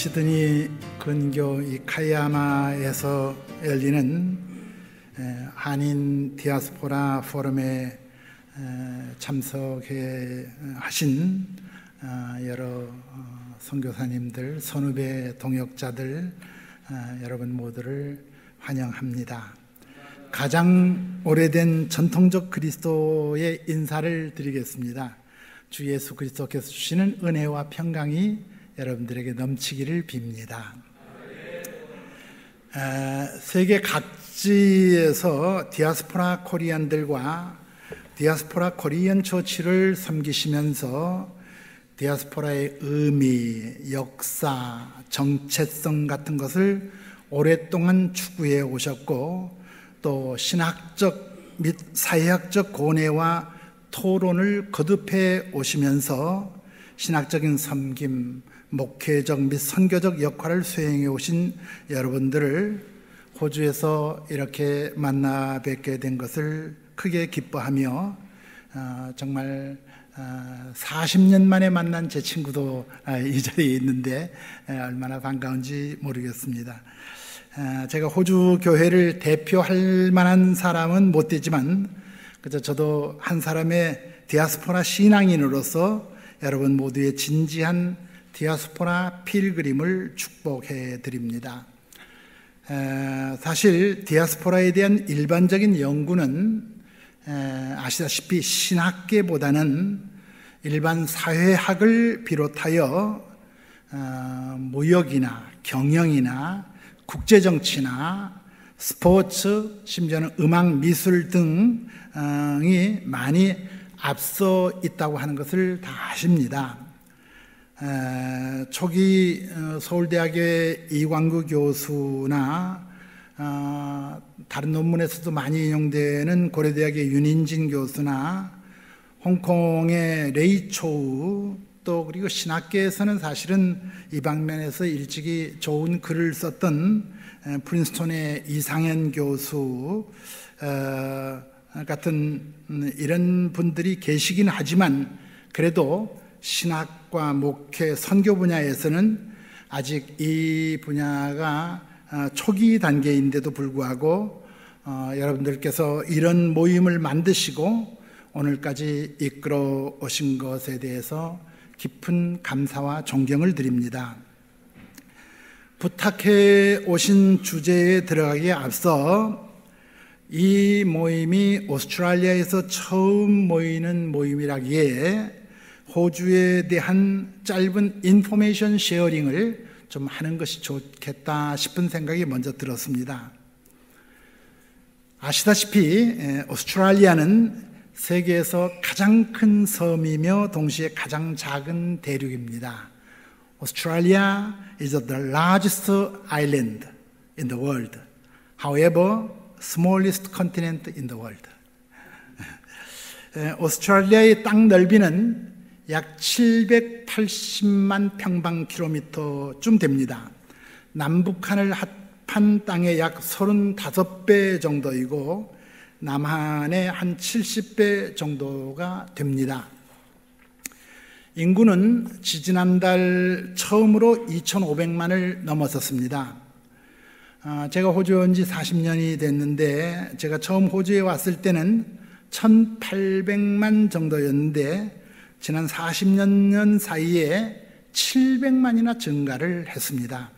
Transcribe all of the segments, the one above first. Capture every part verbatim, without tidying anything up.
시드니 근교 이 카이아마에서 열리는 한인 디아스포라 포럼에 참석해 하신 여러 선교사님들, 선후배 동역자들 여러분 모두를 환영합니다. 가장 오래된 전통적 그리스도의 인사를 드리겠습니다. 주 예수 그리스도께서 주시는 은혜와 평강이 여러분들에게 넘치기를 빕니다. 세계 각지에서 디아스포라 코리안들과 디아스포라 코리안 처치를 섬기시면서 디아스포라의 의미, 역사, 정체성 같은 것을 오랫동안 추구해 오셨고, 또 신학적 및 사회학적 고뇌와 토론을 거듭해 오시면서 신학적인 섬김, 목회적 및 선교적 역할을 수행해 오신 여러분들을 호주에서 이렇게 만나 뵙게 된 것을 크게 기뻐하며 어, 정말 어, 사십 년 만에 만난 제 친구도 어, 이 자리에 있는데 에, 얼마나 반가운지 모르겠습니다. 어, 제가 호주 교회를 대표할 만한 사람은 못 되지만 그저 저도 한 사람의 디아스포라 신앙인으로서 여러분 모두의 진지한 디아스포라 필그림을 축복해 드립니다. 에, 사실 디아스포라에 대한 일반적인 연구는 에, 아시다시피 신학계보다는 일반 사회학을 비롯하여 어, 무역이나 경영이나 국제정치나 스포츠, 심지어는 음악, 미술 등이 많이 앞서 있다고 하는 것을 다 아십니다. 에, 초기 서울대학의 이광구 교수나 어, 다른 논문에서도 많이 인용되는 고려대학의 윤인진 교수나 홍콩의 레이초우, 또 그리고 신학계에서는 사실은 이 방면에서 일찍이 좋은 글을 썼던 에, 프린스톤의 이상현 교수 어, 같은 이런 분들이 계시긴 하지만 그래도 신학과 목회, 선교 분야에서는 아직 이 분야가 초기 단계인데도 불구하고 어, 여러분들께서 이런 모임을 만드시고 오늘까지 이끌어 오신 것에 대해서 깊은 감사와 존경을 드립니다. 부탁해 오신 주제에 들어가기에 앞서 이 모임이 오스트레일리아에서 처음 모이는 모임이라기에 호주에 대한 짧은 인포메이션 쉐어링을 좀 하는 것이 좋겠다 싶은 생각이 먼저 들었습니다. 아시다시피 오스트레일리아는 세계에서 가장 큰 섬이며 동시에 가장 작은 대륙입니다. Australia is the largest island in the world. However, smallest continent in the world. 오스트레일리아의 땅 넓이는 약 칠백팔십만 평방킬로미터쯤 됩니다. 남북한을 합한 땅의 약 서른다섯 배 정도이고 남한의 한 칠십 배 정도가 됩니다. 인구는 지지난달 처음으로 이천오백만을 넘어섰습니다. 제가 호주에 온 지 사십 년이 됐는데 제가 처음 호주에 왔을 때는 천팔백만 정도였는데 지난 사십 년 사이에 칠백만이나 증가를 했습니다.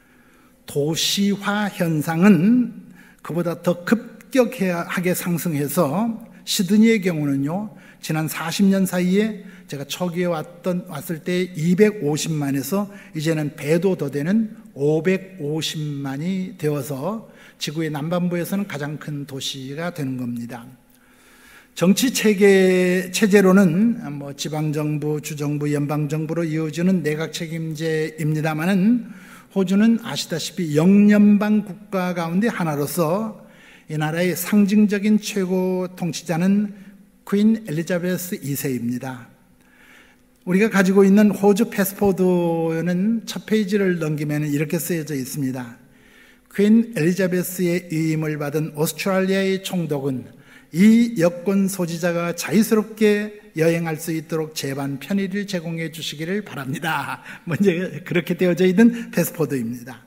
도시화 현상은 그보다 더 급격하게 상승해서 시드니의 경우는요, 지난 사십 년 사이에 제가 초기에 왔던, 왔을 때 이백오십만에서 이제는 배도 더 되는 오백오십만이 되어서 지구의 남반부에서는 가장 큰 도시가 되는 겁니다. 정치 체계, 체제로는 뭐 지방정부, 주정부, 연방정부로 이어지는 내각 책임제입니다만은 호주는 아시다시피 영연방 국가 가운데 하나로서 이 나라의 상징적인 최고 통치자는 퀸 엘리자베스 이 세입니다. 우리가 가지고 있는 호주 패스포드는 첫 페이지를 넘기면 이렇게 쓰여져 있습니다. 퀸 엘리자베스의 위임을 받은 오스트레일리아의 총독은 이 여권 소지자가 자유스럽게 여행할 수 있도록 제반 편의를 제공해 주시기를 바랍니다. 먼저 그렇게 되어져 있는 패스포드입니다.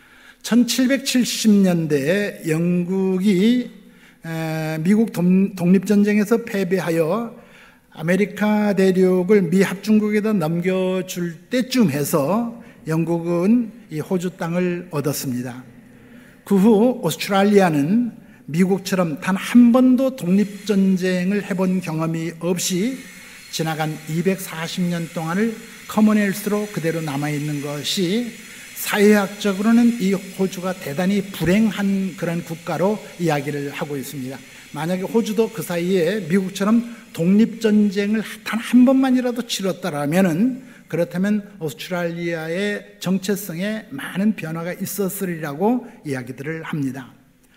천칠백칠십 년대 영국이 미국 독립전쟁에서 패배하여 아메리카 대륙을 미 합중국에다 넘겨줄 때쯤 해서 영국은 이 호주 땅을 얻었습니다. 그 후 오스트랄리아는 미국처럼 단 한 번도 독립전쟁을 해본 경험이 없이 지나간 이백사십 년 동안을 커먼웰스로 그대로 남아있는 것이 사회학적으로는 이 호주가 대단히 불행한 그런 국가로 이야기를 하고 있습니다. 만약에 호주도 그 사이에 미국처럼 독립전쟁을 단 한 번만이라도 치렀다라면은 그렇다면 오스트랄리아의 정체성에 많은 변화가 있었으리라고 이야기들을 합니다.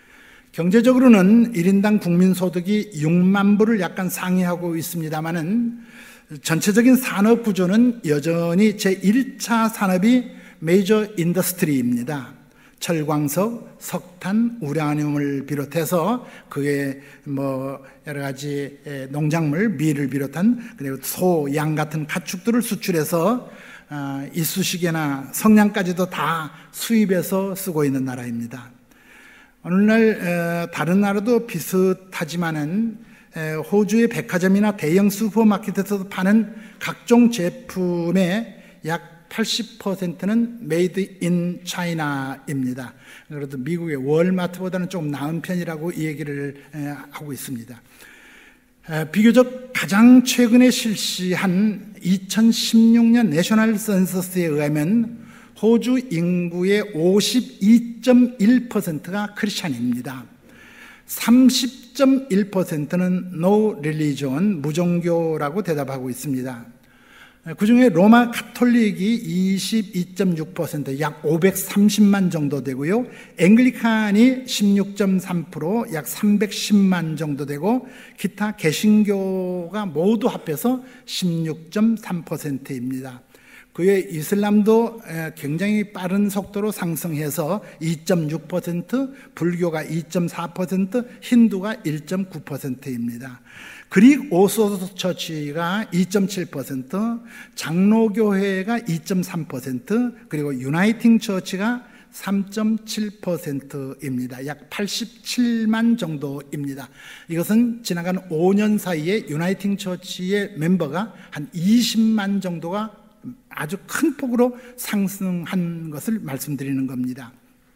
경제적으로는 일 인당 국민소득이 육만 불을 약간 상회하고 있습니다만은 전체적인 산업 구조는 여전히 제일 차 산업이 메이저 인더스트리입니다. 철광석, 석탄, 우라늄을 비롯해서 그게 뭐 여러 가지 농작물, 밀을 비롯한 그리고 소, 양 같은 가축들을 수출해서 이쑤시개나 성냥까지도 다 수입해서 쓰고 있는 나라입니다. 오늘날 다른 나라도 비슷하지만은 호주의 백화점이나 대형 슈퍼마켓에서도 파는 각종 제품의 약 팔십 퍼센트는 메이드 인 차이나입니다. 그래도 미국의 월마트보다는 좀 나은 편이라고 이 얘기를 하고 있습니다. 비교적 가장 최근에 실시한 이천십육 년 내셔널 선서스에 의하면 호주 인구의 오십이 점 일 퍼센트가 크리스찬입니다. 삼십 점 일 퍼센트는 No Religion, 무종교라고 대답하고 있습니다. 그 중에 로마 가톨릭이 이십이 점 육 퍼센트, 약 오백삼십만 정도 되고요. 앵글리칸이 십육 점 삼 퍼센트, 약 삼백십만 정도 되고, 기타 개신교가 모두 합해서 십육 점 삼 퍼센트입니다. 그 외 이슬람도 굉장히 빠른 속도로 상승해서 이 점 육 퍼센트, 불교가 이 점 사 퍼센트, 힌두가 일 점 구 퍼센트입니다. 그릭 오소독스 처치가 이 점 칠 퍼센트, 장로교회가 이 점 삼 퍼센트, 그리고 유나이팅 처치가 삼 점 칠 퍼센트입니다. 약 팔십칠만 정도입니다. 이것은 지나간 오 년 사이에 유나이팅 처치의 멤버가 한 이십만 정도가 아주 큰 폭으로 상승한 것을 말씀드리는 겁니다.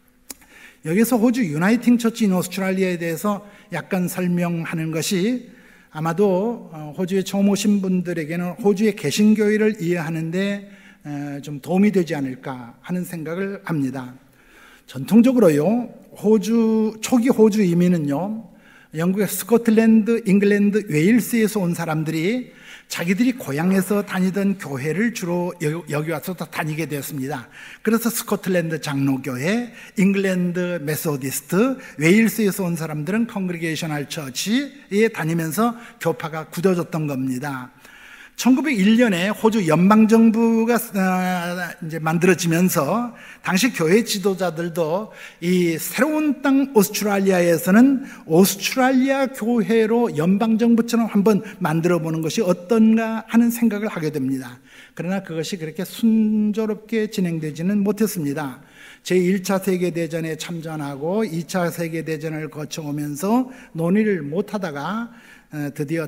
여기서 호주 유나이팅 처치 인 오스트랄리아에 대해서 약간 설명하는 것이 아마도 호주에 처음 오신 분들에게는 호주의 개신교회를 이해하는데 좀 도움이 되지 않을까 하는 생각을 합니다. 전통적으로요, 호주, 초기 호주 이민은요, 영국의 스코틀랜드, 잉글랜드, 웨일스에서 온 사람들이 자기들이 고향에서 다니던 교회를 주로 여기 와서 다니게 되었습니다. 그래서 스코틀랜드 장로교회, 잉글랜드 메소디스트, 웨일스에서 온 사람들은 컨그리게이셔널 처치에 다니면서 교파가 굳어졌던 겁니다. 천구백일 년에 호주 연방정부가 이제 만들어지면서 당시 교회 지도자들도 이 새로운 땅 오스트랄리아에서는 오스트랄리아 교회로 연방정부처럼 한번 만들어 보는 것이 어떤가 하는 생각을 하게 됩니다. 그러나 그것이 그렇게 순조롭게 진행되지는 못했습니다. 제일 차 세계대전에 참전하고 이 차 세계대전을 거쳐오면서 논의를 못하다가 드디어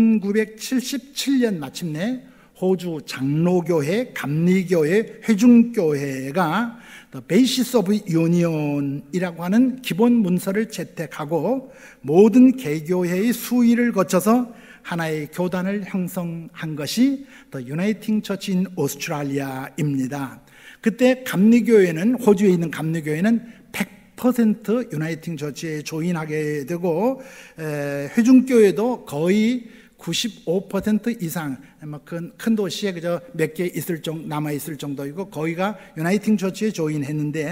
천구백칠십칠 년 마침내 호주 장로교회, 감리교회, 회중교회가 The Basis of Union이라고 하는 기본 문서를 채택하고 모든 개교회의 수의를 거쳐서 하나의 교단을 형성한 것이 The Uniting Church in Australia입니다. 그때 감리교회는, 호주에 있는 감리교회는 백 퍼센트 유나이팅 처치에 조인하게 되고, 에, 회중교회도 거의 구십오 퍼센트 이상, 뭐 큰, 큰 도시에 그저 몇 개 있을 정, 남아 있을 정도이고, 거기가 유나이팅 처치에 조인했는데,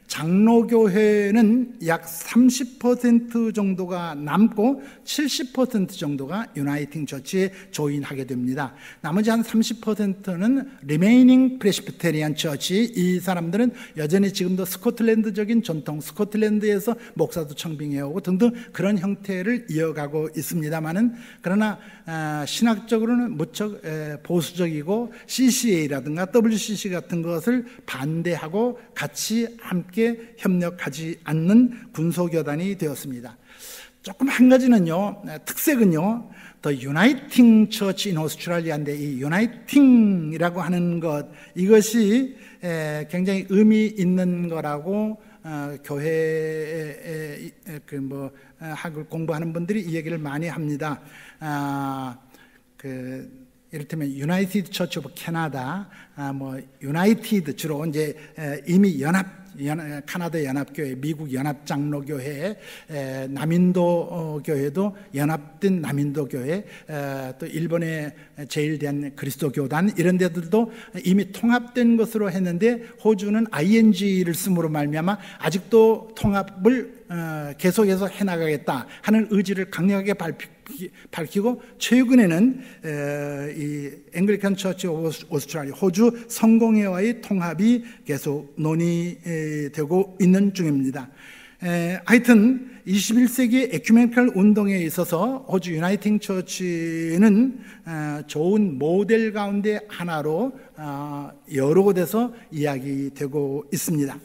장로교회는 약 삼십 퍼센트 정도가 남고 칠십 퍼센트 정도가 유나이팅 처치에 조인하게 됩니다. 나머지 한 삼십 퍼센트는 리메이닝 프레스비테리안 처치, 이 사람들은 여전히 지금도 스코틀랜드적인 전통, 스코틀랜드에서 목사도 청빙해오고 등등 그런 형태를 이어가고 있습니다만은, 그러나 신학적으로는 무척 보수적이고 씨씨에이라든가 더블유씨씨 같은 것을 반대하고 같이 함께 협력하지 않는 군소교단이 되었습니다. 조금 한 가지는요, 특색은요, 더 유나이팅 처치 인 오스트레일리아인데, 이 유나이팅이라고 하는 것, 이것이 굉장히 의미 있는 거라고 어, 교회에 그 뭐 학을 공부하는 분들이 이 얘기를 많이 합니다. 아, 그 이를테면 유나이티드 처치 오브 캐나다, 아, 뭐 유나이티드 주로 이제 이미 연합 연, 카나다 연합교회, 미국 연합장로교회, 에, 남인도 교회도 연합된 남인도교회, 에, 또 일본의 제일 대한 그리스도교단, 이런 데들도 이미 통합된 것으로 했는데, 호주는 아이엔지를 씀으로 말미암아 아직도 통합을 어, 계속해서 해나가겠다 하는 의지를 강력하게 발표, 밝히고, 최근에는 에, 이 앵글리칸 처치 오브 오스트레일리아, 호주 성공회와의 통합이 계속 논의되고 있는 중입니다. 에, 하여튼 이십일 세기 에큐메니컬 운동에 있어서 호주 유나이팅 처치는 어, 좋은 모델 가운데 하나로 어, 여러 곳에서 이야기되고 있습니다.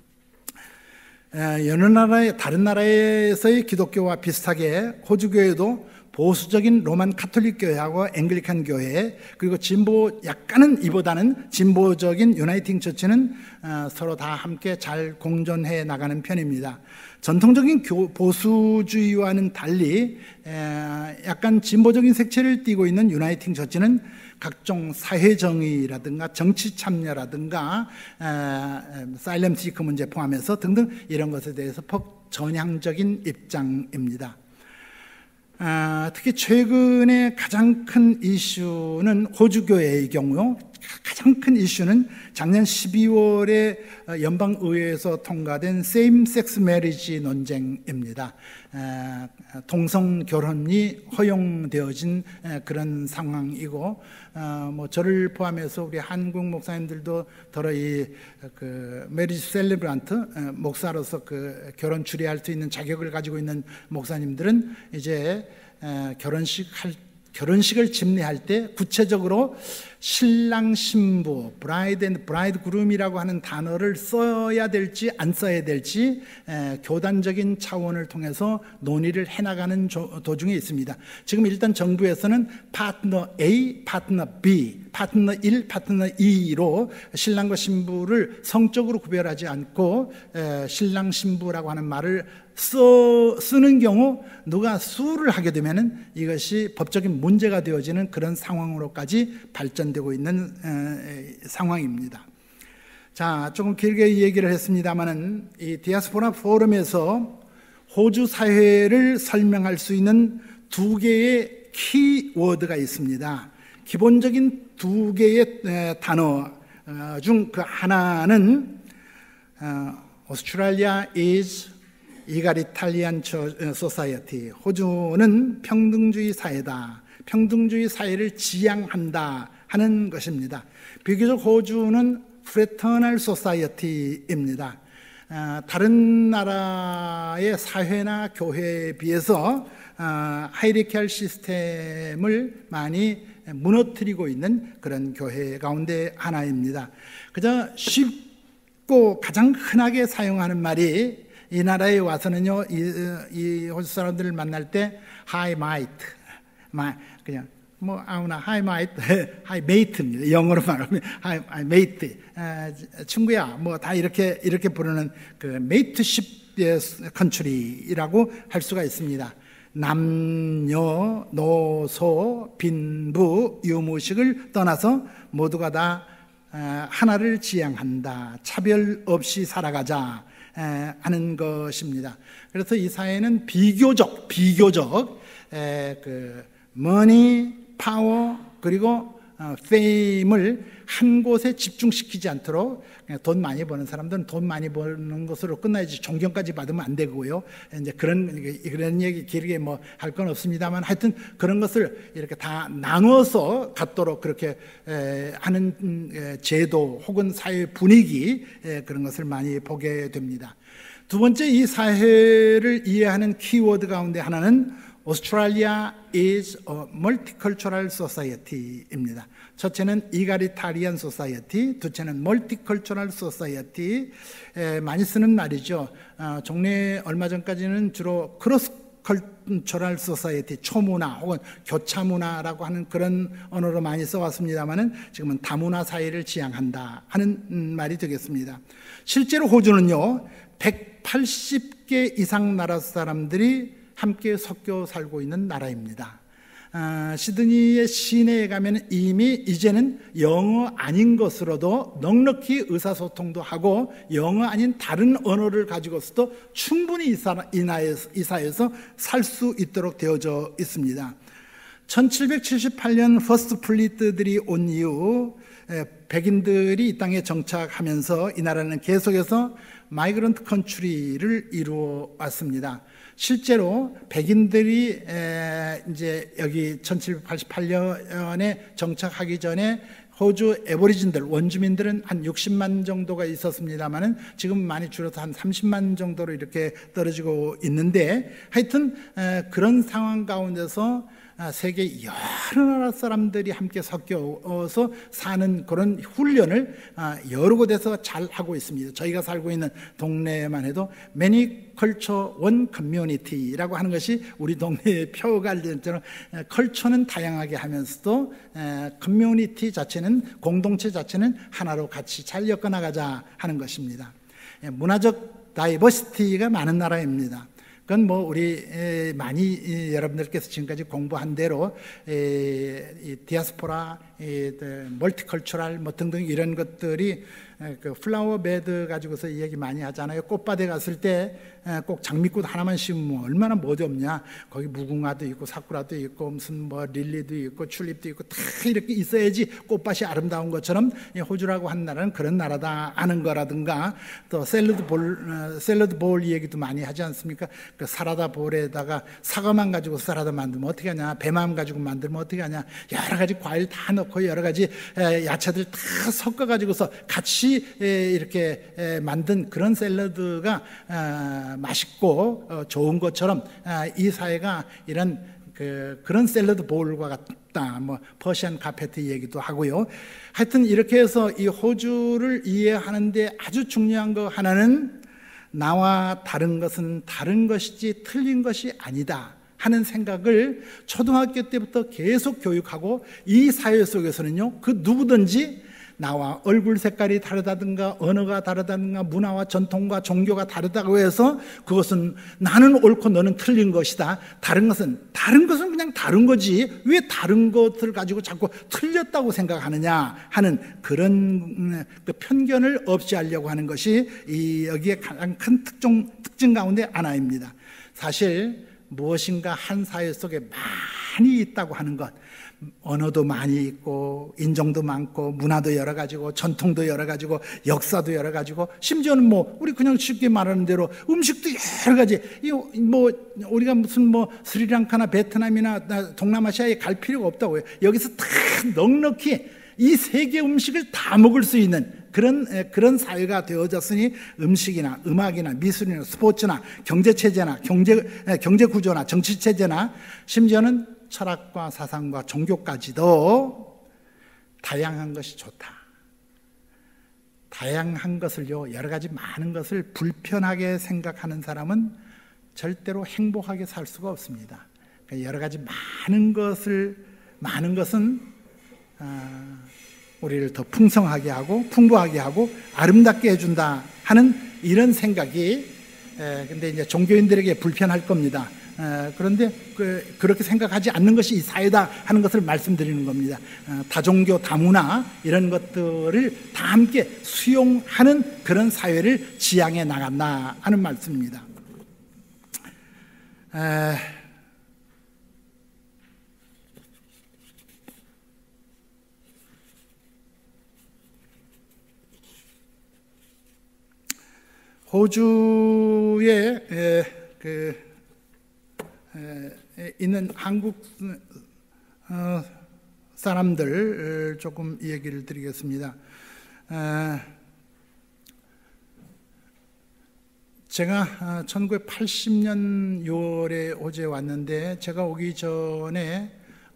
여러 나라의, 다른 나라에서의 기독교와 비슷하게 호주교회도 보수적인 로만 카톨릭 교회하고 앵글리칸 교회, 그리고 진보, 약간은 이보다는 진보적인 유나이팅 처치는 서로 다 함께 잘 공존해 나가는 편입니다. 전통적인 보수주의와는 달리 약간 진보적인 색채를 띠고 있는 유나이팅 처치는 각종 사회정의라든가 정치 참여라든가 사일럼 시커 문제 포함해서 등등 이런 것에 대해서 폭 전향적인 입장입니다. 아, 특히 최근에 가장 큰 이슈는 호주교회의 경우요. 가장 큰 이슈는 작년 십이월에 연방의회에서 통과된 세임 섹스 메리지 논쟁입니다. 동성 결혼이 허용되어진 그런 상황이고, 뭐 저를 포함해서 우리 한국 목사님들도 더러 이 그 메리지 셀레브란트, 목사로서 그 결혼 주례할 수 있는 자격을 가지고 있는 목사님들은 이제 결혼식 할 결혼식을 집례할 때 구체적으로 신랑 신부, 브라이드 앤 브라이드 그룸이라고 하는 단어를 써야 될지 안 써야 될지 에, 교단적인 차원을 통해서 논의를 해나가는 조, 도중에 있습니다. 지금 일단 정부에서는 파트너 A, 파트너 B, 파트너 일, 파트너 이로 신랑과 신부를 성적으로 구별하지 않고 에, 신랑 신부라고 하는 말을 써, 쓰는 경우 누가 수를 하게 되면은 이것이 법적인 문제가 되어지는 그런 상황으로까지 발전되고 있는 에, 상황입니다. 자, 조금 길게 얘기를 했습니다만은 이 디아스포라 포럼에서 호주 사회를 설명할 수 있는 두 개의 키워드가 있습니다. 기본적인 두 개의 에, 단어 중 그 하나는 어, Australia is 이가리탈리안 소사이어티, 호주는 평등주의 사회다, 평등주의 사회를 지향한다 하는 것입니다. 비교적 호주는 프레터널 소사이어티입니다. 다른 나라의 사회나 교회에 비해서 하이리키얼 시스템을 많이 무너뜨리고 있는 그런 교회 가운데 하나입니다. 그저 쉽고 가장 흔하게 사용하는 말이, 이 나라에 와서는요, 이, 이 호주 사람들을 만날 때 Hi mate, 그냥 뭐 아무나 Hi mate, Hi mate입니다. 영어로 말하면 Hi, hi mate, 아, 친구야, 뭐 다 이렇게 이렇게 부르는 그 mateship country라고 할 수가 있습니다. 남녀, 노소, 빈부, 유무식을 떠나서 모두가 다 하나를 지향한다, 차별 없이 살아가자 하는 것입니다. 그래서 이 사회는 비교적, 비교적 에, 그 머니, 파워, 그리고 페임을 한 곳에 집중시키지 않도록 그냥 돈 많이 버는 사람들은 돈 많이 버는 것으로 끝나야지 존경까지 받으면 안 되고요. 이제 그런 그런 얘기 길게 뭐 할 건 없습니다만 하여튼 그런 것을 이렇게 다 나누어서 갖도록 그렇게 하는 제도 혹은 사회 분위기 그런 것을 많이 보게 됩니다. 두 번째, 이 사회를 이해하는 키워드 가운데 하나는 Australia is a multicultural society입니다. 첫째는 이가리타리안 소사이어티, 둘째는 멀티컬처럴 소사이어티. 많이 쓰는 말이죠. 어, 종래 얼마 전까지는 주로 크로스 컬처럴 소사이어티, 초문화 혹은 교차문화라고 하는 그런 언어로 많이 써왔습니다만은 지금은 다문화 사회를 지향한다 하는 말이 되겠습니다. 실제로 호주는요, 백팔십 개 이상 나라 사람들이 함께 섞여 살고 있는 나라입니다. 아, 시드니의 시내에 가면 이미 이제는 영어 아닌 것으로도 넉넉히 의사소통도 하고 영어 아닌 다른 언어를 가지고서도 충분히 이, 사, 이, 나에서, 이 사회에서 살 수 있도록 되어져 있습니다. 천칠백칠십팔 년 퍼스트 플리트들이 온 이후 백인들이 이 땅에 정착하면서 이 나라는 계속해서 마이그런트 컨트리를 이루어 왔습니다. 실제로 백인들이 이제 여기 천칠백팔십팔 년에 정착하기 전에 호주 애버리진들, 원주민들은 한 육십만 정도가 있었습니다만은 지금 많이 줄어서 한 삼십만 정도로 이렇게 떨어지고 있는데, 하여튼 그런 상황 가운데서 세계 여러 나라 사람들이 함께 섞여서 사는 그런 훈련을 여러 곳에서 잘 하고 있습니다. 저희가 살고 있는 동네만 해도 Many Culture One Community라고 하는 것이 우리 동네의 표갈처럼 컬처는 다양하게 하면서도 커뮤니티 자체는, 공동체 자체는 하나로 같이 잘 엮어나가자 하는 것입니다. 문화적 다이버시티가 많은 나라입니다. 그건 뭐 우리 많이 여러분들께서 지금까지 공부한 대로 이 디아스포라, 멀티컬처럴 뭐 등등 이런 것들이 그 플라워 베드 가지고서 이야기 많이 하잖아요. 꽃밭에 갔을 때 꼭 장미꽃 하나만 심으면 얼마나 멋이 없냐. 거기 무궁화도 있고 사쿠라도 있고 무슨 뭐 릴리도 있고 튤립도 있고 다 이렇게 있어야지 꽃밭이 아름다운 것처럼 호주라고 하는 나라는 그런 나라다 하는 거라든가, 또 샐러드 볼 샐러드 볼 얘기도 많이 하지 않습니까? 그 사라다 볼에다가 사과만 가지고 사라다 만들면 어떻게 하냐, 배만 가지고 만들면 어떻게 하냐, 여러 가지 과일 다 넣고 여러 가지 야채들 다 섞어 가지고서 같이 이렇게 만든 그런 샐러드가 맛있고 좋은 것처럼 이 사회가 이런 그 그런 샐러드 볼과 같다. 뭐 퍼시안 카페트 얘기도 하고요. 하여튼 이렇게 해서 이 호주를 이해하는데 아주 중요한 거 하나는 나와 다른 것은 다른 것이지 틀린 것이 아니다 하는 생각을 초등학교 때부터 계속 교육하고, 이 사회 속에서는요, 그 누구든지 나와 얼굴 색깔이 다르다든가 언어가 다르다든가 문화와 전통과 종교가 다르다고 해서 그것은 나는 옳고 너는 틀린 것이다, 다른 것은 다른 것은 그냥 다른 거지 왜 다른 것을 가지고 자꾸 틀렸다고 생각하느냐 하는 그런 그 편견을 없애하려고 하는 것이 이 여기에 가장 큰 특종, 특징 가운데 하나입니다. 사실 무엇인가 한 사회 속에 많이 있다고 하는 것, 언어도 많이 있고 인종도 많고 문화도 여러 가지고 전통도 여러 가지고 역사도 여러 가지고, 심지어는 뭐 우리 그냥 쉽게 말하는 대로 음식도 여러 가지, 뭐 우리가 무슨 뭐 스리랑카나 베트남이나 동남아시아에 갈 필요가 없다고요. 여기서 다 넉넉히 이 세계 음식을 다 먹을 수 있는 그런 그런 사회가 되어졌으니, 음식이나 음악이나 미술이나 스포츠나 경제 체제나 경제 경제 구조나 정치 체제나 심지어는 철학과 사상과 종교까지도 다양한 것이 좋다. 다양한 것을요, 여러 가지 많은 것을 불편하게 생각하는 사람은 절대로 행복하게 살 수가 없습니다. 여러 가지 많은 것을 많은 것은 아, 우리를 더 풍성하게 하고 풍부하게 하고 아름답게 해준다 하는 이런 생각이, 에, 근데 이제 종교인들에게 불편할 겁니다. 에, 그런데 그, 그렇게 생각하지 않는 것이 이 사회다 하는 것을 말씀드리는 겁니다. 어, 다종교 다문화 이런 것들을 다 함께 수용하는 그런 사회를 지향해 나간다 하는 말씀입니다. 에, 호주에 에, 그, 에, 있는 한국 어, 사람들 조금 얘기를 드리겠습니다. 에, 제가 천구백팔십 년 유월에 호주에 왔는데, 제가 오기 전에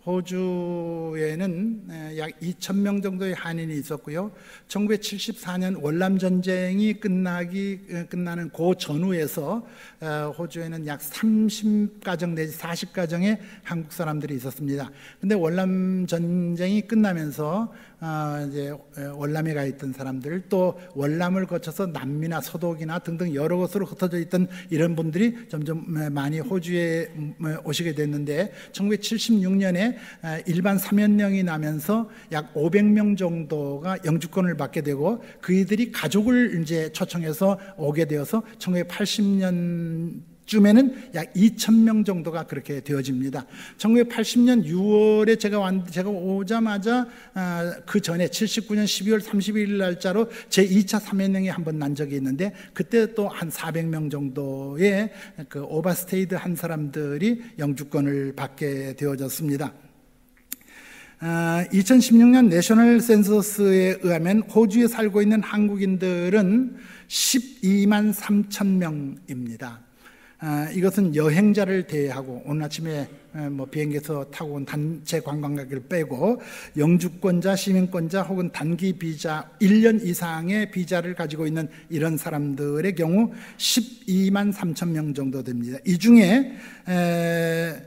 호주에는 약 이천 명 정도의 한인이 있었고요. 천구백칠십사 년 월남전쟁이 끝나기, 끝나는 그 전후에서 호주에는 약 삼십 가정 내지 사십 가정의 한국 사람들이 있었습니다. 근데 월남전쟁이 끝나면서 이제 월남에 가 있던 사람들, 또 월남을 거쳐서 남미나 서독이나 등등 여러 곳으로 흩어져 있던 이런 분들이 점점 많이 호주에 오시게 됐는데, 천구백칠십육 년에 일반 사면령이 나면서 약 오백 명 정도가 영주권을 받게 되고, 그이들이 가족을 이제 초청해서 오게 되어서 천구백팔십 년 쯤에는 약 이천 명 정도가 그렇게 되어집니다. 천구백팔십 년 유월에 제가 왔, 제가 오자마자 아, 그 전에 칠십구 년 십이월 삼십일 날짜로 제이 차 사면령이 한번 난 적이 있는데, 그때 또 한 사백 명 정도의 그 오버스테이드 한 사람들이 영주권을 받게 되어졌습니다. 아, 이천십육 년 내셔널 센서스에 의하면 호주에 살고 있는 한국인들은 십이만 삼천 명입니다. 아, 이것은 여행자를 대하고 오늘 아침에 뭐 비행기에서 타고 온 단체 관광객을 빼고 영주권자, 시민권자 혹은 단기 비자 일 년 이상의 비자를 가지고 있는 이런 사람들의 경우 십이만 삼천 명 정도 됩니다. 이 중에 에,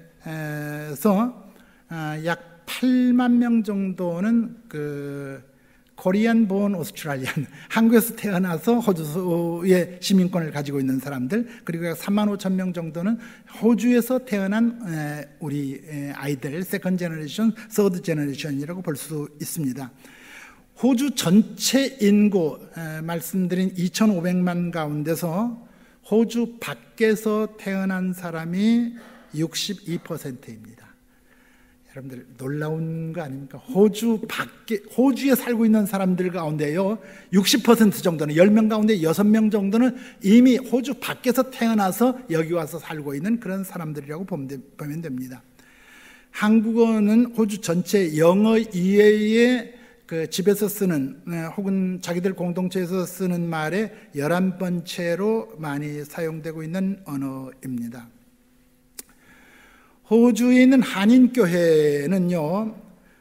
에서 아, 약 팔만 명 정도는 그 코리안 본 오스트랄리안, 한국에서 태어나서 호주의 시민권을 가지고 있는 사람들, 그리고 약 삼만 오천 명 정도는 호주에서 태어난 우리 아이들, 세컨드 제너레이션, 서드 제너레이션이라고 볼 수 있습니다. 호주 전체 인구 말씀드린 이천오백만 가운데서 호주 밖에서 태어난 사람이 육십이 퍼센트입니다. 여러분들 놀라운 거 아닙니까? 호주 밖에, 호주에 살고 있는 사람들 가운데요, 육십 퍼센트 정도는, 열 명 가운데 여섯 명 정도는 이미 호주 밖에서 태어나서 여기 와서 살고 있는 그런 사람들이라고 보면 됩니다. 한국어는 호주 전체 영어 이외에 그 집에서 쓰는 혹은 자기들 공동체에서 쓰는 말의 열한 번째로 많이 사용되고 있는 언어입니다. 호주에 있는 한인교회는요,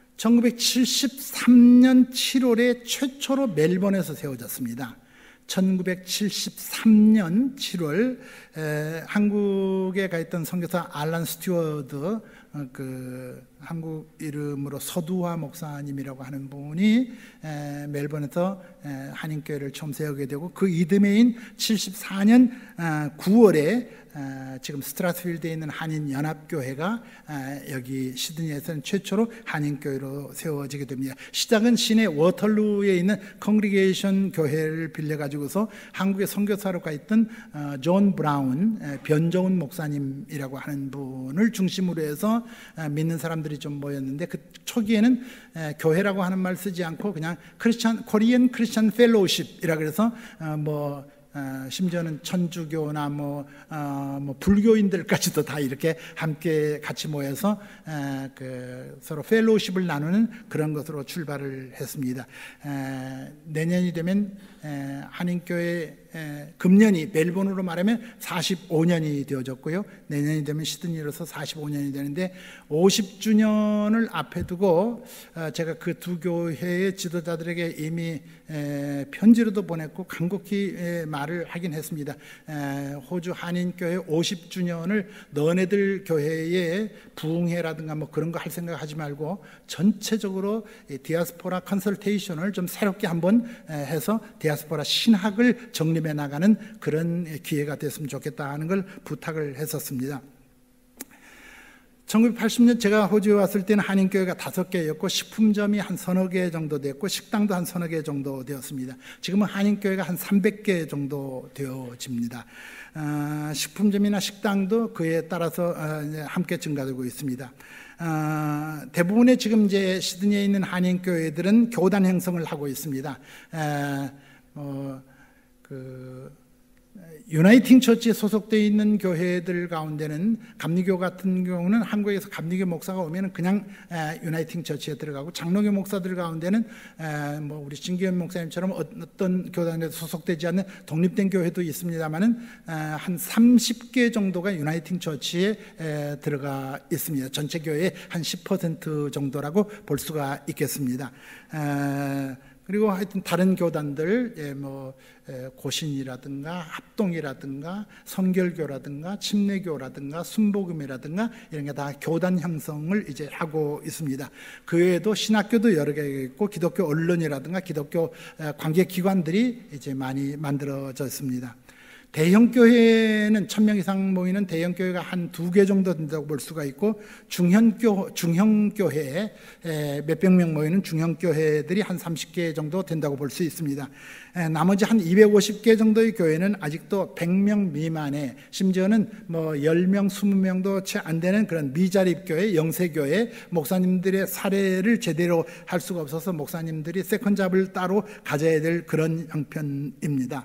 천구백칠십삼 년 칠월에 최초로 멜번에서 세워졌습니다. 천구백칠십삼 년 칠월 에, 한국에 가 있던 선교사 알란 스튜어드, 어, 그 한국 이름으로 서두화 목사님이라고 하는 분이 에, 멜번에서 에, 한인교회를 처음 세우게 되고, 그 이듬해인 칠십사 년 아, 구월에 아, 지금 스트라스필드에 있는 한인연합교회가 아, 여기 시드니에서는 최초로 한인교회로 세워지게 됩니다. 시작은 시내 워털루에 있는 콩그리게이션 교회를 빌려가지고서 한국에 선교사로 가 있던 어, 존 브라운, 에, 변정훈 목사님이라고 하는 분을 중심으로 해서 에, 믿는 사람들이 좀 모였는데, 그 초기에는 에, 교회라고 하는 말 쓰지 않고 그냥 크리스천, 코리안 크리스천 펠로우십이라 그래서 어, 뭐 어, 심지어는 천주교나 뭐, 어, 뭐 불교인들까지도 다 이렇게 함께 같이 모여서 에, 그 서로 펠로우십을 나누는 그런 것으로 출발을 했습니다. 에, 내년이 되면 에, 한인교회 에, 금년이 멜번으로 말하면 사십오 년이 되어졌고요. 내년이 되면 시드니로서 사십오 년이 되는데, 오십 주년을 앞에 두고 어, 제가 그 두 교회의 지도자들에게 이미 에, 편지로도 보냈고 간곡히 에, 말을 하긴 했습니다. 에, 호주 한인교회 오십 주년을 너네들 교회의 부흥회라든가 뭐 그런 거 할 생각 하지 말고 전체적으로 이 디아스포라 컨설테이션을 좀 새롭게 한번 에, 해서 디아스포라 신학을 정립해 나가는 그런 기회가 됐으면 좋겠다 하는 걸 부탁을 했었습니다. 천구백팔십 년 제가 호주에 왔을 때는 한인교회가 다섯 개였고, 식품점이 한 서너 개 정도 됐고, 식당도 한 서너 개 정도 되었습니다. 지금은 한인교회가 한 삼백 개 정도 되어집니다. 어, 식품점이나 식당도 그에 따라서 어, 함께 증가되고 있습니다. 어, 대부분의 지금 이제 시드니에 있는 한인교회들은 교단 형성을 하고 있습니다. 에, 어, 그 유나이팅 처치에 소속되어 있는 교회들 가운데는 감리교 같은 경우는 한국에서 감리교 목사가 오면 그냥 유나이팅 처치에 들어가고, 장로교 목사들 가운데는 뭐 우리 진기현 목사님처럼 어떤 교단에 소속되지 않는 독립된 교회도 있습니다만은 한 삼십 개 정도가 유나이팅 처치에 들어가 있습니다. 전체 교회의 한 십 퍼센트 정도라고 볼 수가 있겠습니다. 그리고 하여튼 다른 교단들, 예, 뭐 고신이라든가 합동이라든가 선결교라든가 침례교라든가 순복음이라든가 이런 게 다 교단 형성을 이제 하고 있습니다. 그 외에도 신학교도 여러 개가 있고 기독교 언론이라든가 기독교 관계기관들이 이제 많이 만들어져 있습니다. 대형 교회는 천 명 이상 모이는 대형 교회가 한 두 개 정도 된다고 볼 수가 있고, 중형교 중형 교회 몇백 명 모이는 중형 교회들이 한 삼십 개 정도 된다고 볼 수 있습니다. 나머지 한 이백오십 개 정도의 교회는 아직도 백 명 미만의, 심지어는 뭐 십 명, 이십 명도 채 안 되는 그런 미자립 교회, 영세 교회, 목사님들의 사례를 제대로 할 수가 없어서 목사님들이 세컨잡을 따로 가져야 될 그런 형편입니다.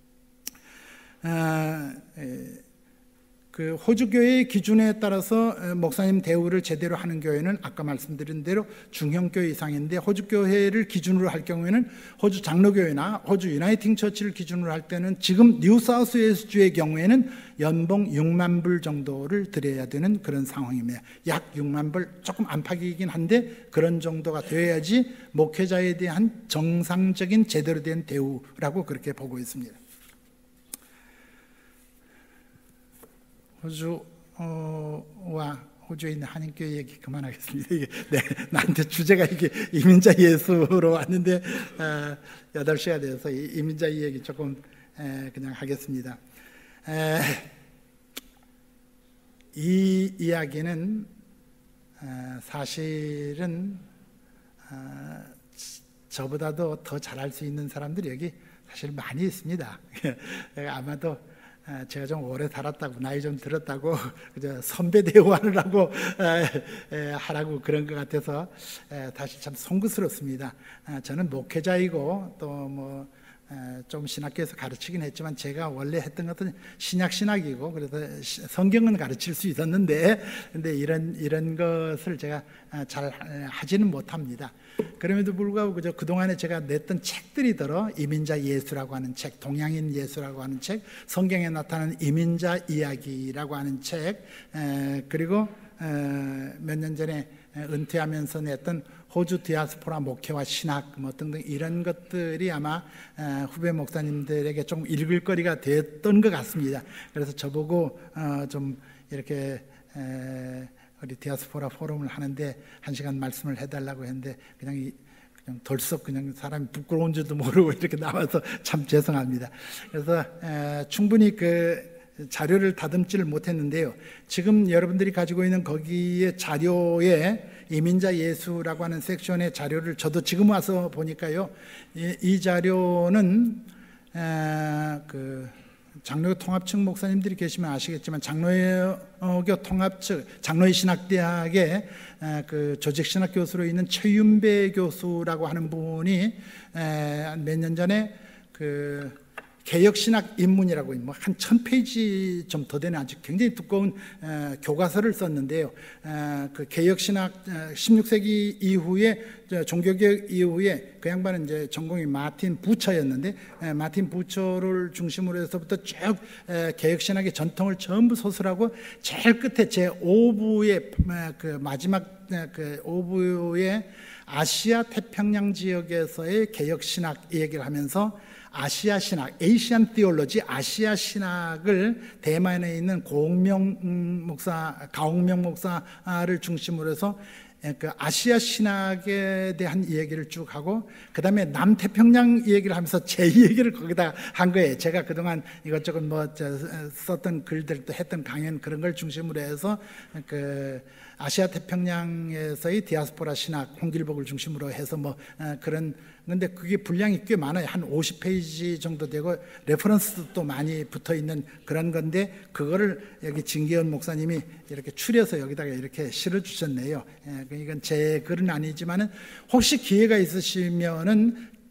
아, 그 호주교회의 기준에 따라서 목사님 대우를 제대로 하는 교회는 아까 말씀드린 대로 중형교회 이상인데, 호주교회를 기준으로 할 경우에는 호주 장로교회나 호주 유나이팅 처치를 기준으로 할 때는 지금 뉴사우스웨일스주의 경우에는 연봉 육만 불 정도를 드려야 되는 그런 상황입니다. 약 육만 불, 조금 안팎이긴 한데 그런 정도가 되어야지 목회자에 대한 정상적인 제대로 된 대우라고 그렇게 보고 있습니다. 호주와 호주에 있는 한인교회 얘기 그만하겠습니다. 이게, 네, 나한테 주제가 이게 이민자 예수로 왔는데 어, 여덟 시가 돼서 이민자 얘기 조금 에, 그냥 하겠습니다. 에, 이 이야기는 어, 사실은 어, 저보다도 더 잘할 수 있는 사람들이 여기 사실 많이 있습니다. 아마도 제가 좀 오래 살았다고, 나이 좀 들었다고 선배 대우하느라고 하라고 그런 것 같아서 다시 참 송구스럽습니다. 저는 목회자이고 또 뭐 좀 신학교에서 가르치긴 했지만 제가 원래 했던 것은 신약 신학이고, 그래서 성경은 가르칠 수 있었는데 근데 이런 이런 것을 제가 잘 하지는 못합니다. 그럼에도 불구하고 그저 그동안에 제가 냈던 책들이더러 이민자 예수라고 하는 책, 동양인 예수라고 하는 책, 성경에 나타나는 이민자 이야기라고 하는 책, 그리고 몇 년 전에 은퇴하면서 냈던 호주 디아스포라 목회와 신학 뭐 등등 이런 것들이 아마 후배 목사님들에게 좀 읽을 거리가 됐던 것 같습니다. 그래서 저보고 좀 이렇게 우리 디아스포라 포럼을 하는데 한 시간 말씀을 해달라고 했는데 그냥 그냥 덜썩 그냥 사람이 부끄러운 줄도 모르고 이렇게 나와서 참 죄송합니다. 그래서 충분히 그 자료를 다듬지를 못했는데요. 지금 여러분들이 가지고 있는 거기에 자료에 이민자 예수라고 하는 섹션의 자료를 저도 지금 와서 보니까요, 이, 이 자료는 에, 그 장로교 통합측 목사님들이 계시면 아시겠지만 장로교 통합측 장로의 신학대학의 그 조직신학 교수로 있는 최윤배 교수라고 하는 분이 몇 년 전에 그 개혁신학 입문이라고 뭐 한 천 페이지 좀 더 되는 아주 굉장히 두꺼운 어, 교과서를 썼는데요. 어, 그 개혁신학 어, 십육 세기 이후에 종교개혁 이후에 그 양반은 이제 전공이 마틴 부처였는데 에, 마틴 부처를 중심으로 해서부터 쭉 에, 개혁신학의 전통을 전부 소설하고 제일 끝에 제오 부의 에, 그 마지막 에, 그 오 부의 아시아 태평양 지역에서의 개혁신학 얘기를 하면서 아시아 신학, 에이시안 티올로지, 아시아 신학을 대만에 있는 고홍명 목사, 가홍명 목사를 중심으로 해서 그 아시아 신학에 대한 얘기를 쭉 하고, 그 다음에 남태평양 얘기를 하면서 제 얘기를 거기다 한 거예요. 제가 그동안 이것저것 뭐 썼던 글들 또 했던 강연 그런 걸 중심으로 해서 그 아시아 태평양에서의 디아스포라 신학, 홍길복을 중심으로 해서 뭐 그런, 근데 그게 분량이 꽤 많아요. 한 오십 페이지 정도 되고 레퍼런스도 또 많이 붙어 있는 그런 건데, 그거를 여기 진기현 목사님이 이렇게 추려서 여기다가 이렇게 실어 주셨네요. 예, 이건 제 글은 아니지만은 혹시 기회가 있으시면은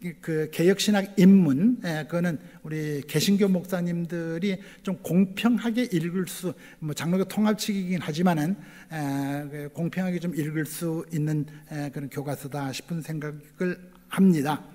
그 개혁신학 입문, 예, 그거는 우리 개신교 목사님들이 좀 공평하게 읽을 수, 뭐 장로교 통합칙이긴 하지만은 에, 공평하게 좀 읽을 수 있는 에, 그런 교과서다 싶은 생각을 합니다.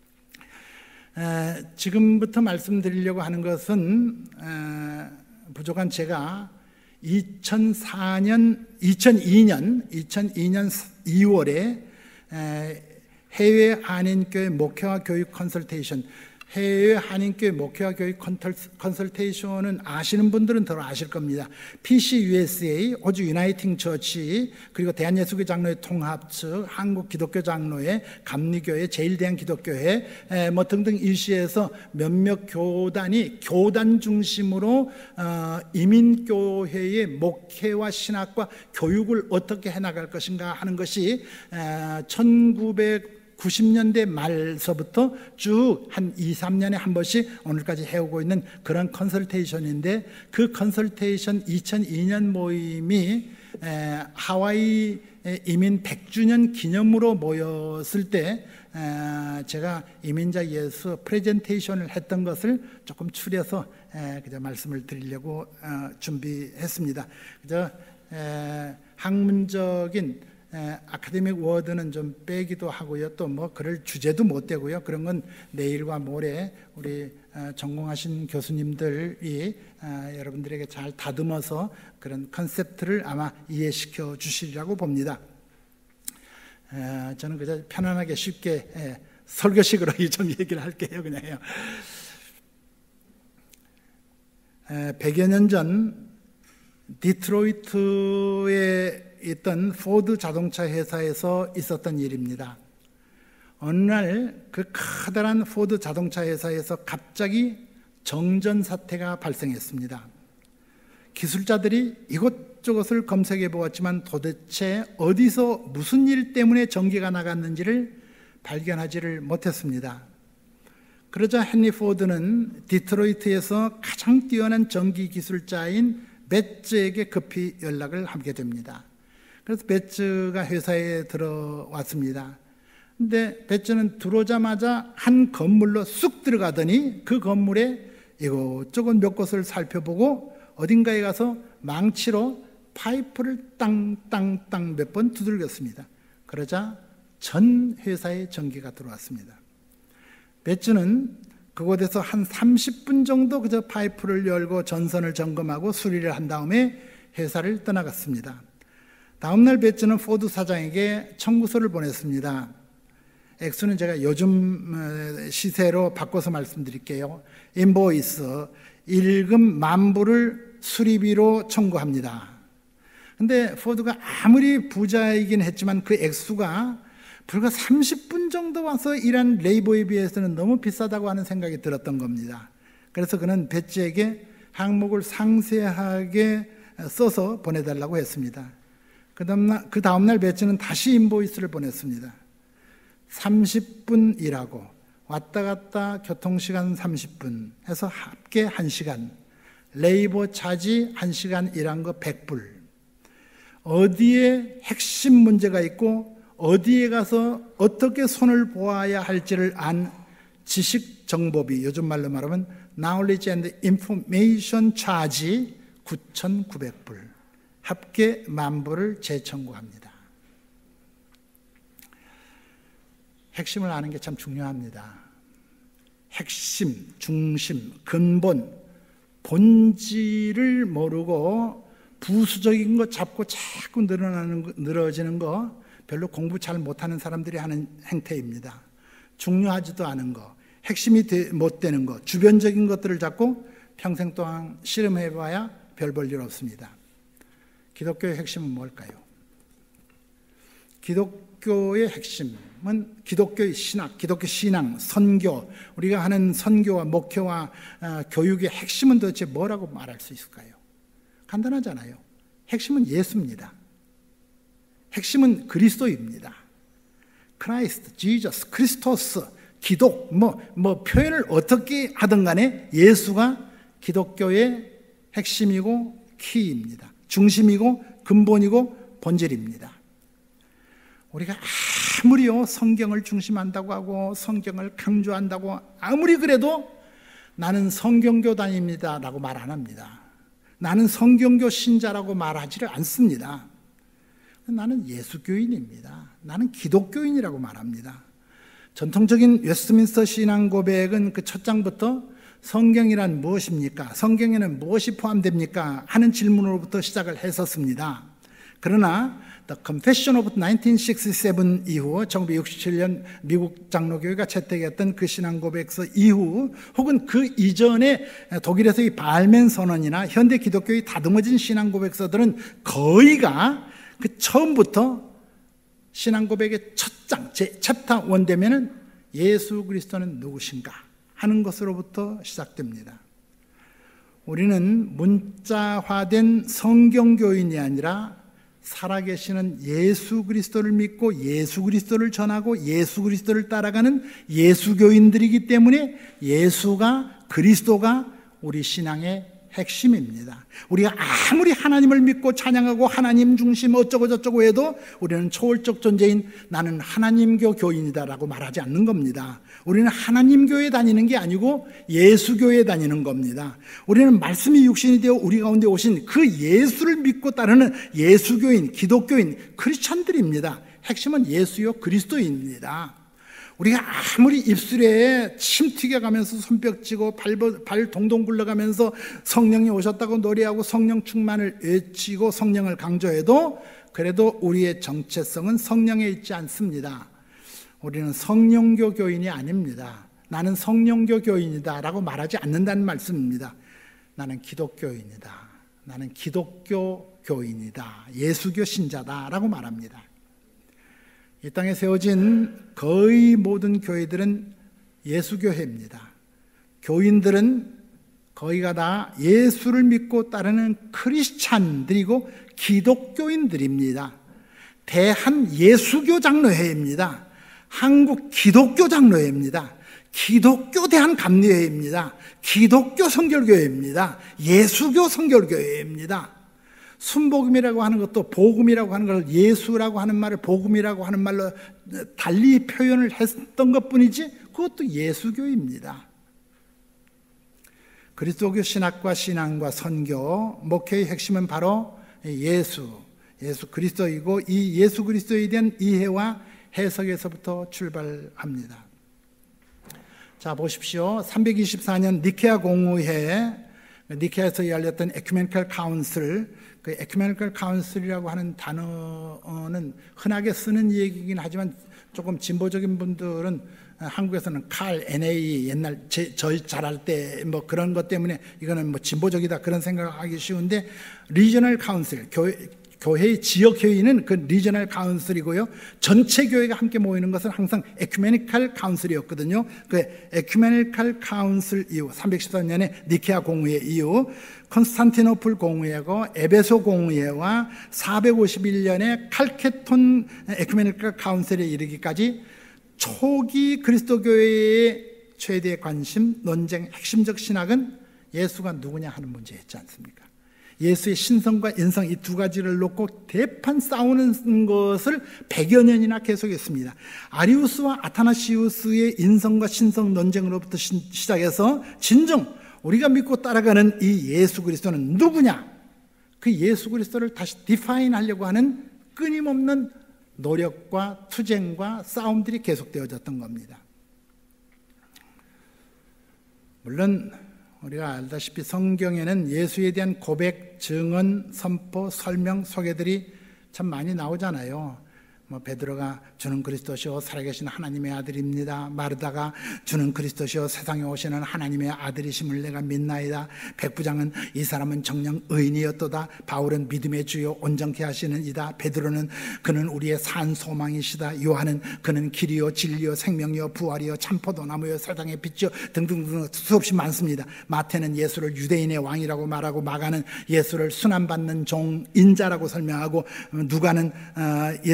에, 지금부터 말씀드리려고 하는 것은 에, 부족한 제가 이천사 년, 이천이 년, 이천이 년 이월에 에, 해외 한인교회 목회와 교육 컨설테이션, 해외 한인교회 목회와 교육 컨설테이션은 아시는 분들은 더 아실 겁니다. 피씨유에스에이, 호주 유나이팅 처치, 그리고 대한예수교 장로회 통합 측, 한국 기독교 장로회, 감리교회, 제일대한 기독교회, 뭐 등등 일시에서 몇몇 교단이 교단 중심으로 어, 이민교회의 목회와 신학과 교육을 어떻게 해나갈 것인가 하는 것이 천구백구십 년대 말서부터 쭉 한 이, 삼 년에 한 번씩 오늘까지 해오고 있는 그런 컨설테이션인데, 그 컨설테이션 이천이 년 모임이 하와이 이민 백 주년 기념으로 모였을 때 제가 이민자 예수 프레젠테이션을 했던 것을 조금 추려서 그저 말씀을 드리려고 준비했습니다. 그저 학문적인 에, 아카데믹 워드는 좀 빼기도 하고요. 또 뭐 그럴 주제도 못 되고요. 그런 건 내일과 모레 우리 어, 전공하신 교수님들이 어, 여러분들에게 잘 다듬어서 그런 컨셉트를 아마 이해시켜 주시리라고 봅니다. 에, 저는 그저 편안하게 쉽게 에, 설교식으로 좀 얘기를 할게요. 그냥요. 에, 백여 년 전 디트로이트에 있던 포드 자동차 회사에서 있었던 일입니다. 어느 날 그 커다란 포드 자동차 회사에서 갑자기 정전 사태가 발생했습니다. 기술자들이 이것저것을 검색해 보았지만 도대체 어디서 무슨 일 때문에 전기가 나갔는지를 발견하지를 못했습니다. 그러자 헨리 포드는 디트로이트에서 가장 뛰어난 전기 기술자인 배츠에게 급히 연락을 하게 됩니다. 그래서 배츠가 회사에 들어왔습니다. 근데 배츠는 들어오자마자 한 건물로 쑥 들어가더니 그 건물에 이것저것 몇 곳을 살펴보고 어딘가에 가서 망치로 파이프를 땅땅땅 몇 번 두들겼습니다. 그러자 전 회사에 전기가 들어왔습니다. 배츠는 그곳에서 한 삼십 분 정도 그저 파이프를 열고 전선을 점검하고 수리를 한 다음에 회사를 떠나갔습니다. 다음날 배츠는 포드 사장에게 청구서를 보냈습니다. 액수는 제가 요즘 시세로 바꿔서 말씀드릴게요. 인보이스 일금 만 불을 수리비로 청구합니다. 근데 포드가 아무리 부자이긴 했지만 그 액수가 불과 삼십 분 정도 와서 일한 레이버에 비해서는 너무 비싸다고 하는 생각이 들었던 겁니다. 그래서 그는 배츠에게 항목을 상세하게 써서 보내달라고 했습니다. 그 다음날, 그 다음날 배츠는 다시 인보이스를 보냈습니다. 삼십 분 일하고 왔다 갔다 교통시간 삼십 분 해서 합계 한 시간, 레이버 차지 한 시간 일한 거 백 불. 어디에 핵심 문제가 있고 어디에 가서 어떻게 손을 보아야 할지를 안 지식 정보비, 요즘 말로 말하면 Knowledge and Information Charge 구천구백 불, 합계 만 불을 재청구합니다. 핵심을 아는 게 참 중요합니다. 핵심, 중심, 근본, 본질을 모르고 부수적인 거 잡고 자꾸 늘어나는 거, 늘어지는 거 별로 공부 잘 못하는 사람들이 하는 행태입니다. 중요하지도 않은 거, 핵심이 못 되는 거, 주변적인 것들을 잡고 평생 동안 실험해봐야 별 볼 일 없습니다. 기독교의 핵심은 뭘까요? 기독교의 핵심은 기독교의 신학, 기독교 신앙, 선교, 우리가 하는 선교와 목회와 어, 교육의 핵심은 도대체 뭐라고 말할 수 있을까요? 간단하잖아요. 핵심은 예수입니다. 핵심은 그리스도입니다. 크라이스트, 지저스, 크리스토스, 기독, 뭐, 뭐 표현을 어떻게 하든 간에 예수가 기독교의 핵심이고 키입니다. 중심이고 근본이고 본질입니다. 우리가 아무리요 성경을 중심한다고 하고 성경을 강조한다고 아무리 그래도 나는 성경교 다닙니다 라고 말 안 합니다. 나는 성경교 신자라고 말하지를 않습니다. 나는 예수교인입니다. 나는 기독교인이라고 말합니다. 전통적인 웨스트민스터 신앙 고백은 그 첫 장부터 성경이란 무엇입니까? 성경에는 무엇이 포함됩니까? 하는 질문으로부터 시작을 했었습니다. 그러나 The Confession of 천구백육십칠 이후 천구백육십칠 년 미국 장로교회가 채택했던 그 신앙 고백서 이후 혹은 그 이전에 독일에서의 발멘 선언이나 현대 기독교의 다듬어진 신앙 고백서들은 거의가 그 처음부터 신앙 고백의 첫 장, 챕터 일 되면은 예수 그리스도는 누구신가 하는 것으로부터 시작됩니다. 우리는 문자화된 성경교인이 아니라 살아계시는 예수 그리스도를 믿고 예수 그리스도를 전하고 예수 그리스도를 따라가는 예수교인들이기 때문에 예수가 그리스도가 우리 신앙의 핵심입니다. 우리가 아무리 하나님을 믿고 찬양하고 하나님 중심 어쩌고 저쩌고 해도 우리는 초월적 존재인 나는 하나님교 교인이다라고 말하지 않는 겁니다. 우리는 하나님교에 다니는 게 아니고 예수교에 다니는 겁니다. 우리는 말씀이 육신이 되어 우리 가운데 오신 그 예수를 믿고 따르는 예수교인, 기독교인, 크리스찬들입니다. 핵심은 예수요 그리스도입니다. 우리가 아무리 입술에 침 튀겨가면서 손뼉 치고 발, 발 동동 굴러가면서 성령이 오셨다고 노래하고 성령 충만을 외치고 성령을 강조해도 그래도 우리의 정체성은 성령에 있지 않습니다. 우리는 성령교 교인이 아닙니다. 나는 성령교 교인이다 라고 말하지 않는다는 말씀입니다. 나는 기독교인이다. 나는 기독교 교인이다. 예수교 신자다 라고 말합니다. 이 땅에 세워진 거의 모든 교회들은 예수교회입니다. 교인들은 거의가 다 예수를 믿고 따르는 크리스찬들이고 기독교인들입니다. 대한 예수교 장로회입니다. 한국 기독교 장로회입니다. 기독교 대한 감리회입니다. 기독교 성결교회입니다. 예수교 성결교회입니다. 순복음이라고 하는 것도 복음이라고 하는 걸 예수라고 하는 말을 복음이라고 하는 말로 달리 표현을 했던 것뿐이지 그것도 예수교입니다. 그리스도교 신학과 신앙과 선교, 목회의 핵심은 바로 예수, 예수 그리스도이고 이 예수 그리스도에 대한 이해와 해석에서부터 출발합니다. 자 보십시오. 삼백이십사 년 니케아 공의회, 니케아에서 열렸던 에큐메니컬 카운슬, 그 에큐메니컬 카운슬이라고 하는 단어는 흔하게 쓰는 얘기이긴 하지만 조금 진보적인 분들은 한국에서는 칼, 엔에이 옛날 제, 저희 잘할 때 뭐 그런 것 때문에 이거는 뭐 진보적이다 그런 생각하기 쉬운데 리저널 카운슬, 교회, 교회의 지역 회의는 그 리저널 카운슬이고요. 전체 교회가 함께 모이는 것은 항상 에큐메니컬 카운슬이었거든요. 그 에큐메니컬 카운슬 이후 삼백십사 년에 니케아 공의회 이후 콘스탄티노플 공의회고 에베소 공의회와 사백오십일 년에 칼케톤 에큐메니컬 카운슬에 이르기까지 초기 그리스도교회의 최대 관심, 논쟁, 핵심적 신학은 예수가 누구냐 하는 문제였지 않습니까? 예수의 신성과 인성 이 두 가지를 놓고 대판 싸우는 것을 백여 년이나 계속했습니다. 아리우스와 아타나시우스의 인성과 신성 논쟁으로부터 시작해서 진정 우리가 믿고 따라가는 이 예수 그리스도는 누구냐? 그 예수 그리스도를 다시 디파인 하려고 하는 끊임없는 노력과 투쟁과 싸움들이 계속되어졌던 겁니다. 물론 우리가 알다시피 성경에는 예수에 대한 고백, 증언, 선포, 설명, 소개들이 참 많이 나오잖아요. 뭐 베드로가 주는 그리스도시요 살아계신 하나님의 아들입니다. 마르다가 주는 그리스도시요 세상에 오시는 하나님의 아들이심을 내가 믿나이다. 백부장은 이 사람은 정녕 의인이었도다. 바울은 믿음의 주요 온전케 하시는 이다. 베드로는 그는 우리의 산 소망이시다. 요한은 그는 길이요 진리요 생명이요 부활이요 참포도나무요 세상의 빛이요 등등등 수없이 많습니다. 마태는 예수를 유대인의 왕이라고 말하고 마가는 예수를 순환받는 종 인자라고 설명하고 누가는 예수를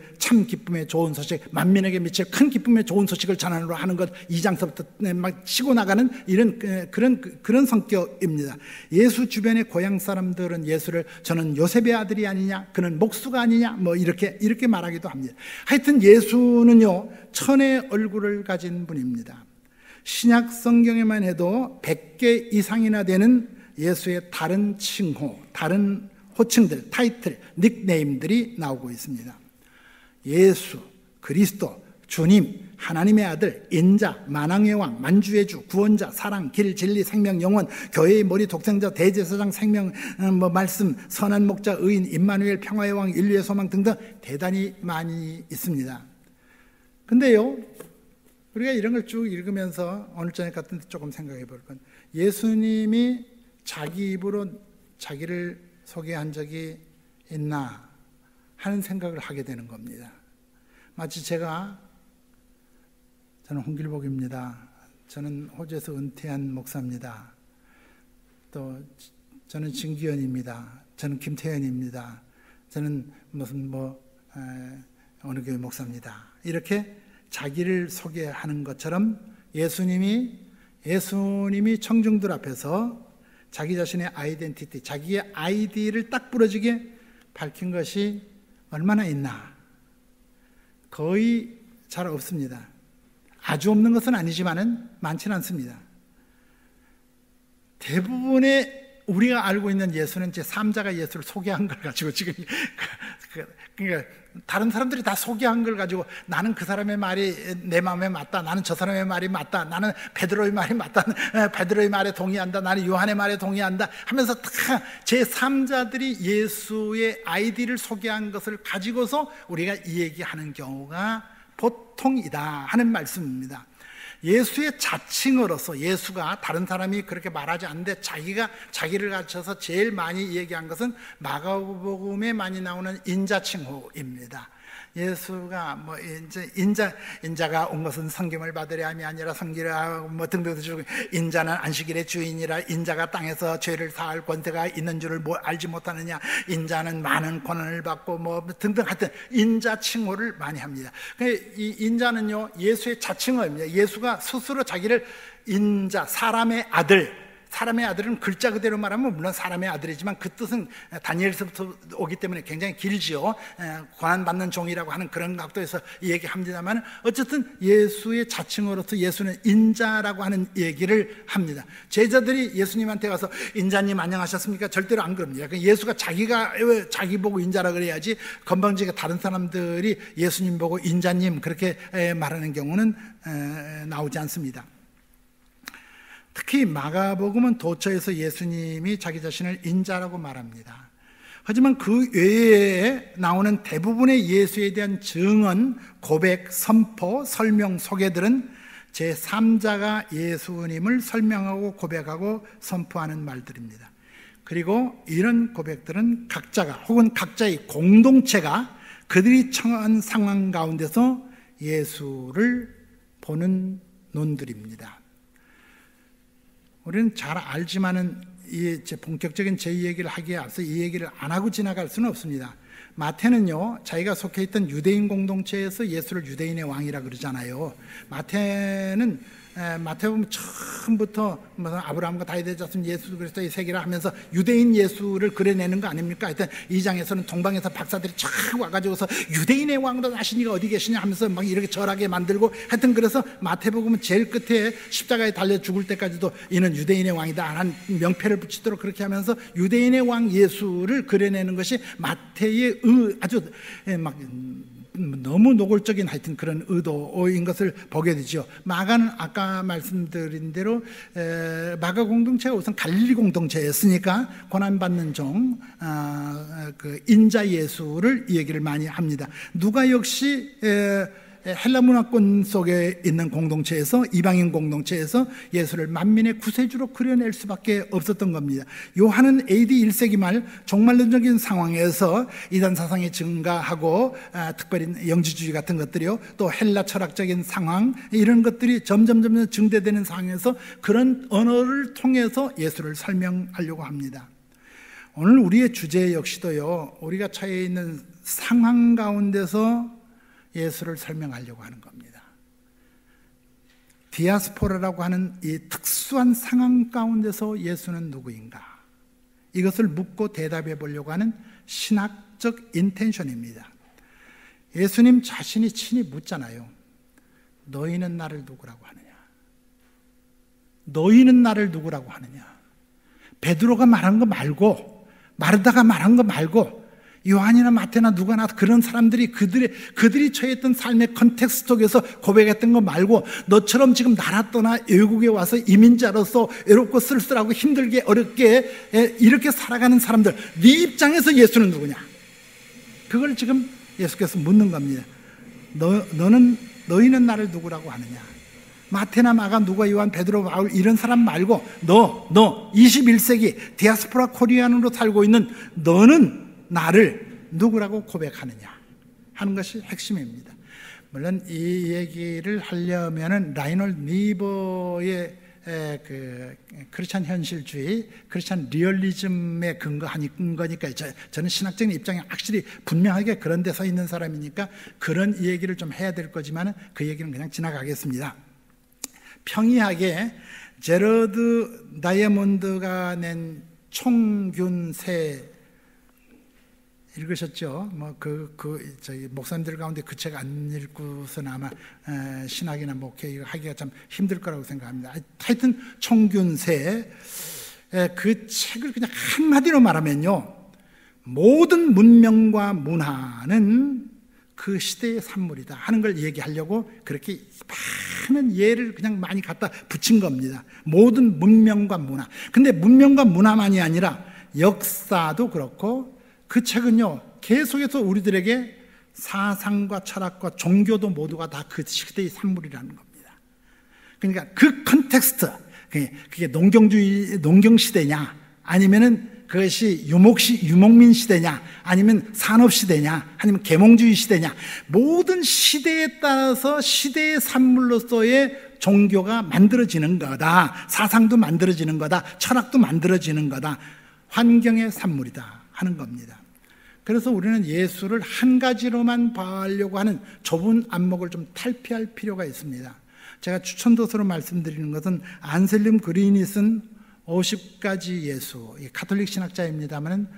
참 기쁨의 좋은 소식, 만민에게 미칠 큰 기쁨의 좋은 소식을 전하느라 하는 것, 이 장서부터 막 치고 나가는 이런 그런 그런 성격입니다. 예수 주변의 고향 사람들은 예수를 저는 요셉의 아들이 아니냐, 그는 목수가 아니냐, 뭐 이렇게 이렇게 말하기도 합니다. 하여튼 예수는요 천의 얼굴을 가진 분입니다. 신약 성경에만 해도 백 개 이상이나 되는 예수의 다른 칭호, 다른 호칭들, 타이틀, 닉네임들이 나오고 있습니다. 예수, 그리스도, 주님, 하나님의 아들, 인자, 만왕의 왕, 만주의 주, 구원자, 사랑, 길, 진리, 생명, 영원, 교회의 머리, 독생자, 대제사장, 생명, 뭐 말씀, 선한 목자, 의인, 임마누엘, 평화의 왕, 인류의 소망 등등 대단히 많이 있습니다. 근데요, 우리가 이런 걸 쭉 읽으면서 오늘 저녁 같은 데 조금 생각해 볼 건, 예수님이 자기 입으로 자기를 소개한 적이 있나 하는 생각을 하게 되는 겁니다. 마치 제가, 저는 홍길복입니다. 저는 호주에서 은퇴한 목사입니다. 또 저는 진기현입니다. 저는 김태현입니다. 저는 무슨 뭐 에, 어느 교회 목사입니다. 이렇게 자기를 소개하는 것처럼 예수님이 예수님이 청중들 앞에서 자기 자신의 아이덴티티, 자기의 아이디를 딱 부러지게 밝힌 것이 얼마나 있나? 거의 잘 없습니다. 아주 없는 것은 아니지만은 많지는 않습니다. 대부분의 우리가 알고 있는 예수는 제 삼자가 예수를 소개한 걸 가지고 지금 그러니까 다른 사람들이 다 소개한 걸 가지고 나는 그 사람의 말이 내 마음에 맞다, 나는 저 사람의 말이 맞다, 나는 베드로의 말이 맞다, 베드로의 말에 동의한다, 나는 요한의 말에 동의한다 하면서 다 제삼자들이 예수의 아이디를 소개한 것을 가지고서 우리가 이 얘기하는 경우가 보통이다 하는 말씀입니다. 예수의 자칭으로서 예수가 다른 사람이 그렇게 말하지 않는데 자기가 자기를 갖춰서 제일 많이 얘기한 것은 마가복음에 많이 나오는 인자칭호입니다. 예수가 뭐 이제 인자 인자가 온 것은 섬김을 받으려 함이 아니라 섬기라 뭐 등등 등 인자는 안식일의 주인이라 인자가 땅에서 죄를 사할 권세가 있는 줄을 뭐 알지 못하느냐, 인자는 많은 권한을 받고 뭐 등등 하여튼 인자 칭호를 많이 합니다. 이 인자는요 예수의 자칭어입니다. 예수가 스스로 자기를 인자, 사람의 아들, 사람의 아들은 글자 그대로 말하면 물론 사람의 아들이지만 그 뜻은 다니엘서부터 오기 때문에 굉장히 길지요. 권한받는 종이라고 하는 그런 각도에서 얘기합니다만 어쨌든 예수의 자칭으로서 예수는 인자라고 하는 얘기를 합니다. 제자들이 예수님한테 가서 인자님 안녕하셨습니까? 절대로 안 그럽니다. 예수가 자기가 자기 보고 인자라 그래야지 건방지게 다른 사람들이 예수님 보고 인자님 그렇게 말하는 경우는 나오지 않습니다. 특히 마가복음은 도처에서 예수님이 자기 자신을 인자라고 말합니다. 하지만 그 외에 나오는 대부분의 예수에 대한 증언, 고백, 선포, 설명, 소개들은 제삼자가 예수님을 설명하고 고백하고 선포하는 말들입니다. 그리고 이런 고백들은 각자가 혹은 각자의 공동체가 그들이 처한 상황 가운데서 예수를 보는 논들입니다. 우리는 잘 알지만은 이 본격적인 제 얘기를 하기에 앞서 이 얘기를 안 하고 지나갈 수는 없습니다. 마태는요 자기가 속해 있던 유대인 공동체에서 예수를 유대인의 왕이라 그러잖아요. 마태는 마태복음 처음부터 무슨 아브라함과 다윗의 자손 예수 그리스도의 세계라 하면서 유대인 예수를 그려내는 거 아닙니까? 하여튼 이 장에서는 동방에서 박사들이 쫙 와가지고서 유대인의 왕으로 나시니가 어디 계시냐 하면서 막 이렇게 절하게 만들고 하여튼 그래서 마태복음은 제일 끝에 십자가에 달려 죽을 때까지도 이는 유대인의 왕이다 한 명패를 붙이도록 그렇게 하면서 유대인의 왕 예수를 그려내는 것이 마태의 의, 아주 막 너무 노골적인 하여튼 그런 의도인 것을 보게 되죠. 마가는 아까 말씀드린 대로 에, 마가 공동체가 우선 갈릴리 공동체였으니까 고난받는 종, 아, 그 인자 예수를 이 얘기를 많이 합니다. 누가 역시 에, 헬라 문화권 속에 있는 공동체에서 이방인 공동체에서 예수를 만민의 구세주로 그려낼 수밖에 없었던 겁니다. 요한은 에이디 일 세기 말 종말론적인 상황에서 이단 사상이 증가하고 아, 특별히 영지주의 같은 것들이요 또 헬라 철학적인 상황 이런 것들이 점점 점점 증대되는 상황에서 그런 언어를 통해서 예수를 설명하려고 합니다. 오늘 우리의 주제 역시도요 우리가 처해 있는 상황 가운데서 예수를 설명하려고 하는 겁니다. 디아스포라라고 하는 이 특수한 상황 가운데서 예수는 누구인가? 이것을 묻고 대답해 보려고 하는 신학적 인텐션입니다. 예수님 자신이 친히 묻잖아요. 너희는 나를 누구라고 하느냐? 너희는 나를 누구라고 하느냐? 베드로가 말한 거 말고, 마르다가 말한 거 말고, 요한이나 마태나 누가나 그런 사람들이 그들의, 그들이 처했던 삶의 컨텍스트 속에서 고백했던 거 말고, 너처럼 지금 나라 떠나 외국에 와서 이민자로서 외롭고 쓸쓸하고 힘들게 어렵게 이렇게 살아가는 사람들, 네 입장에서 예수는 누구냐? 그걸 지금 예수께서 묻는 겁니다. 너, 너는, 너희는 나를 누구라고 하느냐? 마태나 마가, 누가, 요한, 베드로, 바울 이런 사람 말고 너, 너 이십일 세기 디아스포라 코리안으로 살고 있는 너는 나를 누구라고 고백하느냐 하는 것이 핵심입니다. 물론 이 얘기를 하려면은 라이놀드 니버의 그 크리스찬 현실주의, 크리스찬 리얼리즘에 근거한 거니까 저, 저는 신학적인 입장이 확실히 분명하게 그런 데 서 있는 사람이니까 그런 얘기를 좀 해야 될 거지만 그 얘기는 그냥 지나가겠습니다. 평이하게 제러드 다이아몬드가 낸 총균세 읽으셨죠? 뭐, 그, 그, 저희, 목사님들 가운데 그 책 안 읽고서는 아마, 에, 신학이나 목회 하기가 참 힘들 거라고 생각합니다. 하여튼, 총균세, 에, 그 책을 그냥 한마디로 말하면요. 모든 문명과 문화는 그 시대의 산물이다 하는 걸 얘기하려고 그렇게 많은 예를 그냥 많이 갖다 붙인 겁니다. 모든 문명과 문화. 근데 문명과 문화만이 아니라 역사도 그렇고 그 책은요, 계속해서 우리들에게 사상과 철학과 종교도 모두가 다 그 시대의 산물이라는 겁니다. 그러니까 그 컨텍스트, 그게 농경주의, 농경시대냐, 아니면은 그것이 유목시, 유목민 시대냐, 아니면 산업시대냐, 아니면 계몽주의 시대냐, 모든 시대에 따라서 시대의 산물로서의 종교가 만들어지는 거다. 사상도 만들어지는 거다. 철학도 만들어지는 거다. 환경의 산물이다 하는 겁니다. 그래서 우리는 예수를 한 가지로만 봐려고 하는 좁은 안목을 좀 탈피할 필요가 있습니다. 제가 추천도서로 말씀드리는 것은 안셀름 그린이 쓴 오십 가지 예수, 가톨릭 신학자입니다만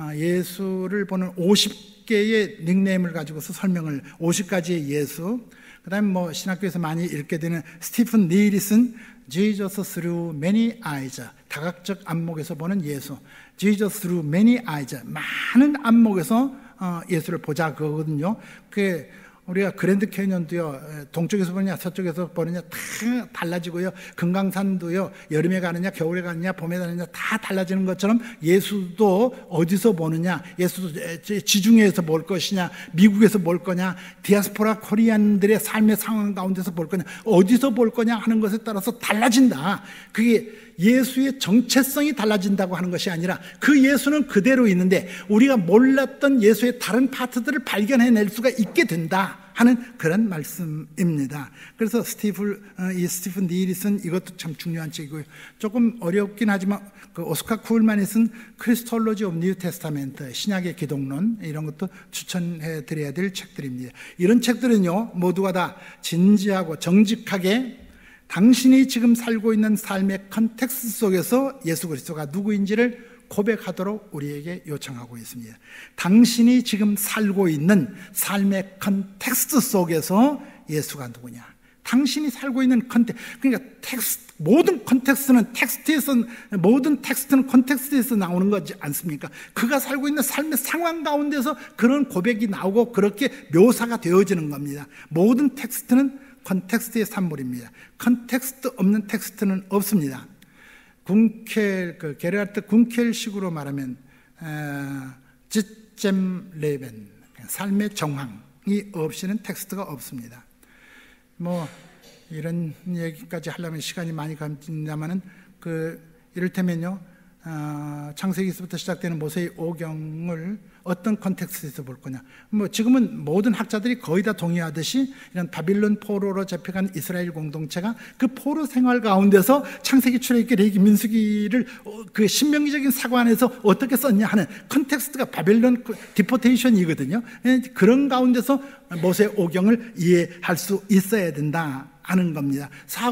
예수를 보는 오십 개의 닉네임을 가지고서 설명을, 오십 가지의 예수, 그 다음에 뭐 신학교에서 많이 읽게 되는 스티픈 닐이 쓴 Jesus through many eyes, 다각적 안목에서 보는 예수, Jesus through many eyes, 많은 안목에서 예수를 보자 그거거든요. 그 우리가 그랜드 캐년도요, 동쪽에서 보느냐 서쪽에서 보느냐 다 달라지고요, 금강산도요, 여름에 가느냐 겨울에 가느냐 봄에 가느냐 다 달라지는 것처럼 예수도 어디서 보느냐, 예수도 지중해에서 볼 것이냐, 미국에서 볼 거냐, 디아스포라 코리안들의 삶의 상황 가운데서 볼 거냐, 어디서 볼 거냐 하는 것에 따라서 달라진다. 그게 예수의 정체성이 달라진다고 하는 것이 아니라 그 예수는 그대로 있는데 우리가 몰랐던 예수의 다른 파트들을 발견해낼 수가 있게 된다 하는 그런 말씀입니다. 그래서 스티브, 이 스티븐 닐이 쓴 이것도 참 중요한 책이고요. 조금 어렵긴 하지만 그 오스카 쿠울만이 쓴 크리스톨로지 오브 뉴 테스타멘트, 신약의 기독론, 이런 것도 추천해 드려야 될 책들입니다. 이런 책들은요, 모두가 다 진지하고 정직하게 당신이 지금 살고 있는 삶의 컨텍스트 속에서 예수 그리스도가 누구인지를 고백하도록 우리에게 요청하고 있습니다. 당신이 지금 살고 있는 삶의 컨텍스트 속에서 예수가 누구냐, 당신이 살고 있는 컨텍스트, 그러니까 텍스트, 모든 컨텍스트는 텍스트에서, 모든 텍스트는 컨텍스트에서 나오는 거지 않습니까? 그가 살고 있는 삶의 상황 가운데서 그런 고백이 나오고 그렇게 묘사가 되어지는 겁니다. 모든 텍스트는 컨텍스트의 산물입니다. 컨텍스트 없는 텍스트는 없습니다. 군켈, 그 게르하르트 군켈식으로 말하면 지잼 레벤, 삶의 정황이 없이는 텍스트가 없습니다. 뭐 이런 얘기까지 하려면 시간이 많이 걸립니다만은 그 이를테면요, 어, 창세기에서부터 시작되는 모세의 오경을 어떤 컨텍스트에서 볼 거냐. 뭐 지금은 모든 학자들이 거의 다 동의하듯이 이런 바빌론 포로로 잡혀간 이스라엘 공동체가 그 포로 생활 가운데서 창세기, 출애굽기, 레위기, 민수기를 그 신명기적인 사고 안에서 어떻게 썼냐 하는 컨텍스트가 바빌론 디포테이션이거든요. 그런 가운데서 모세의 오경을 이해할 수 있어야 된다 하는 겁니다.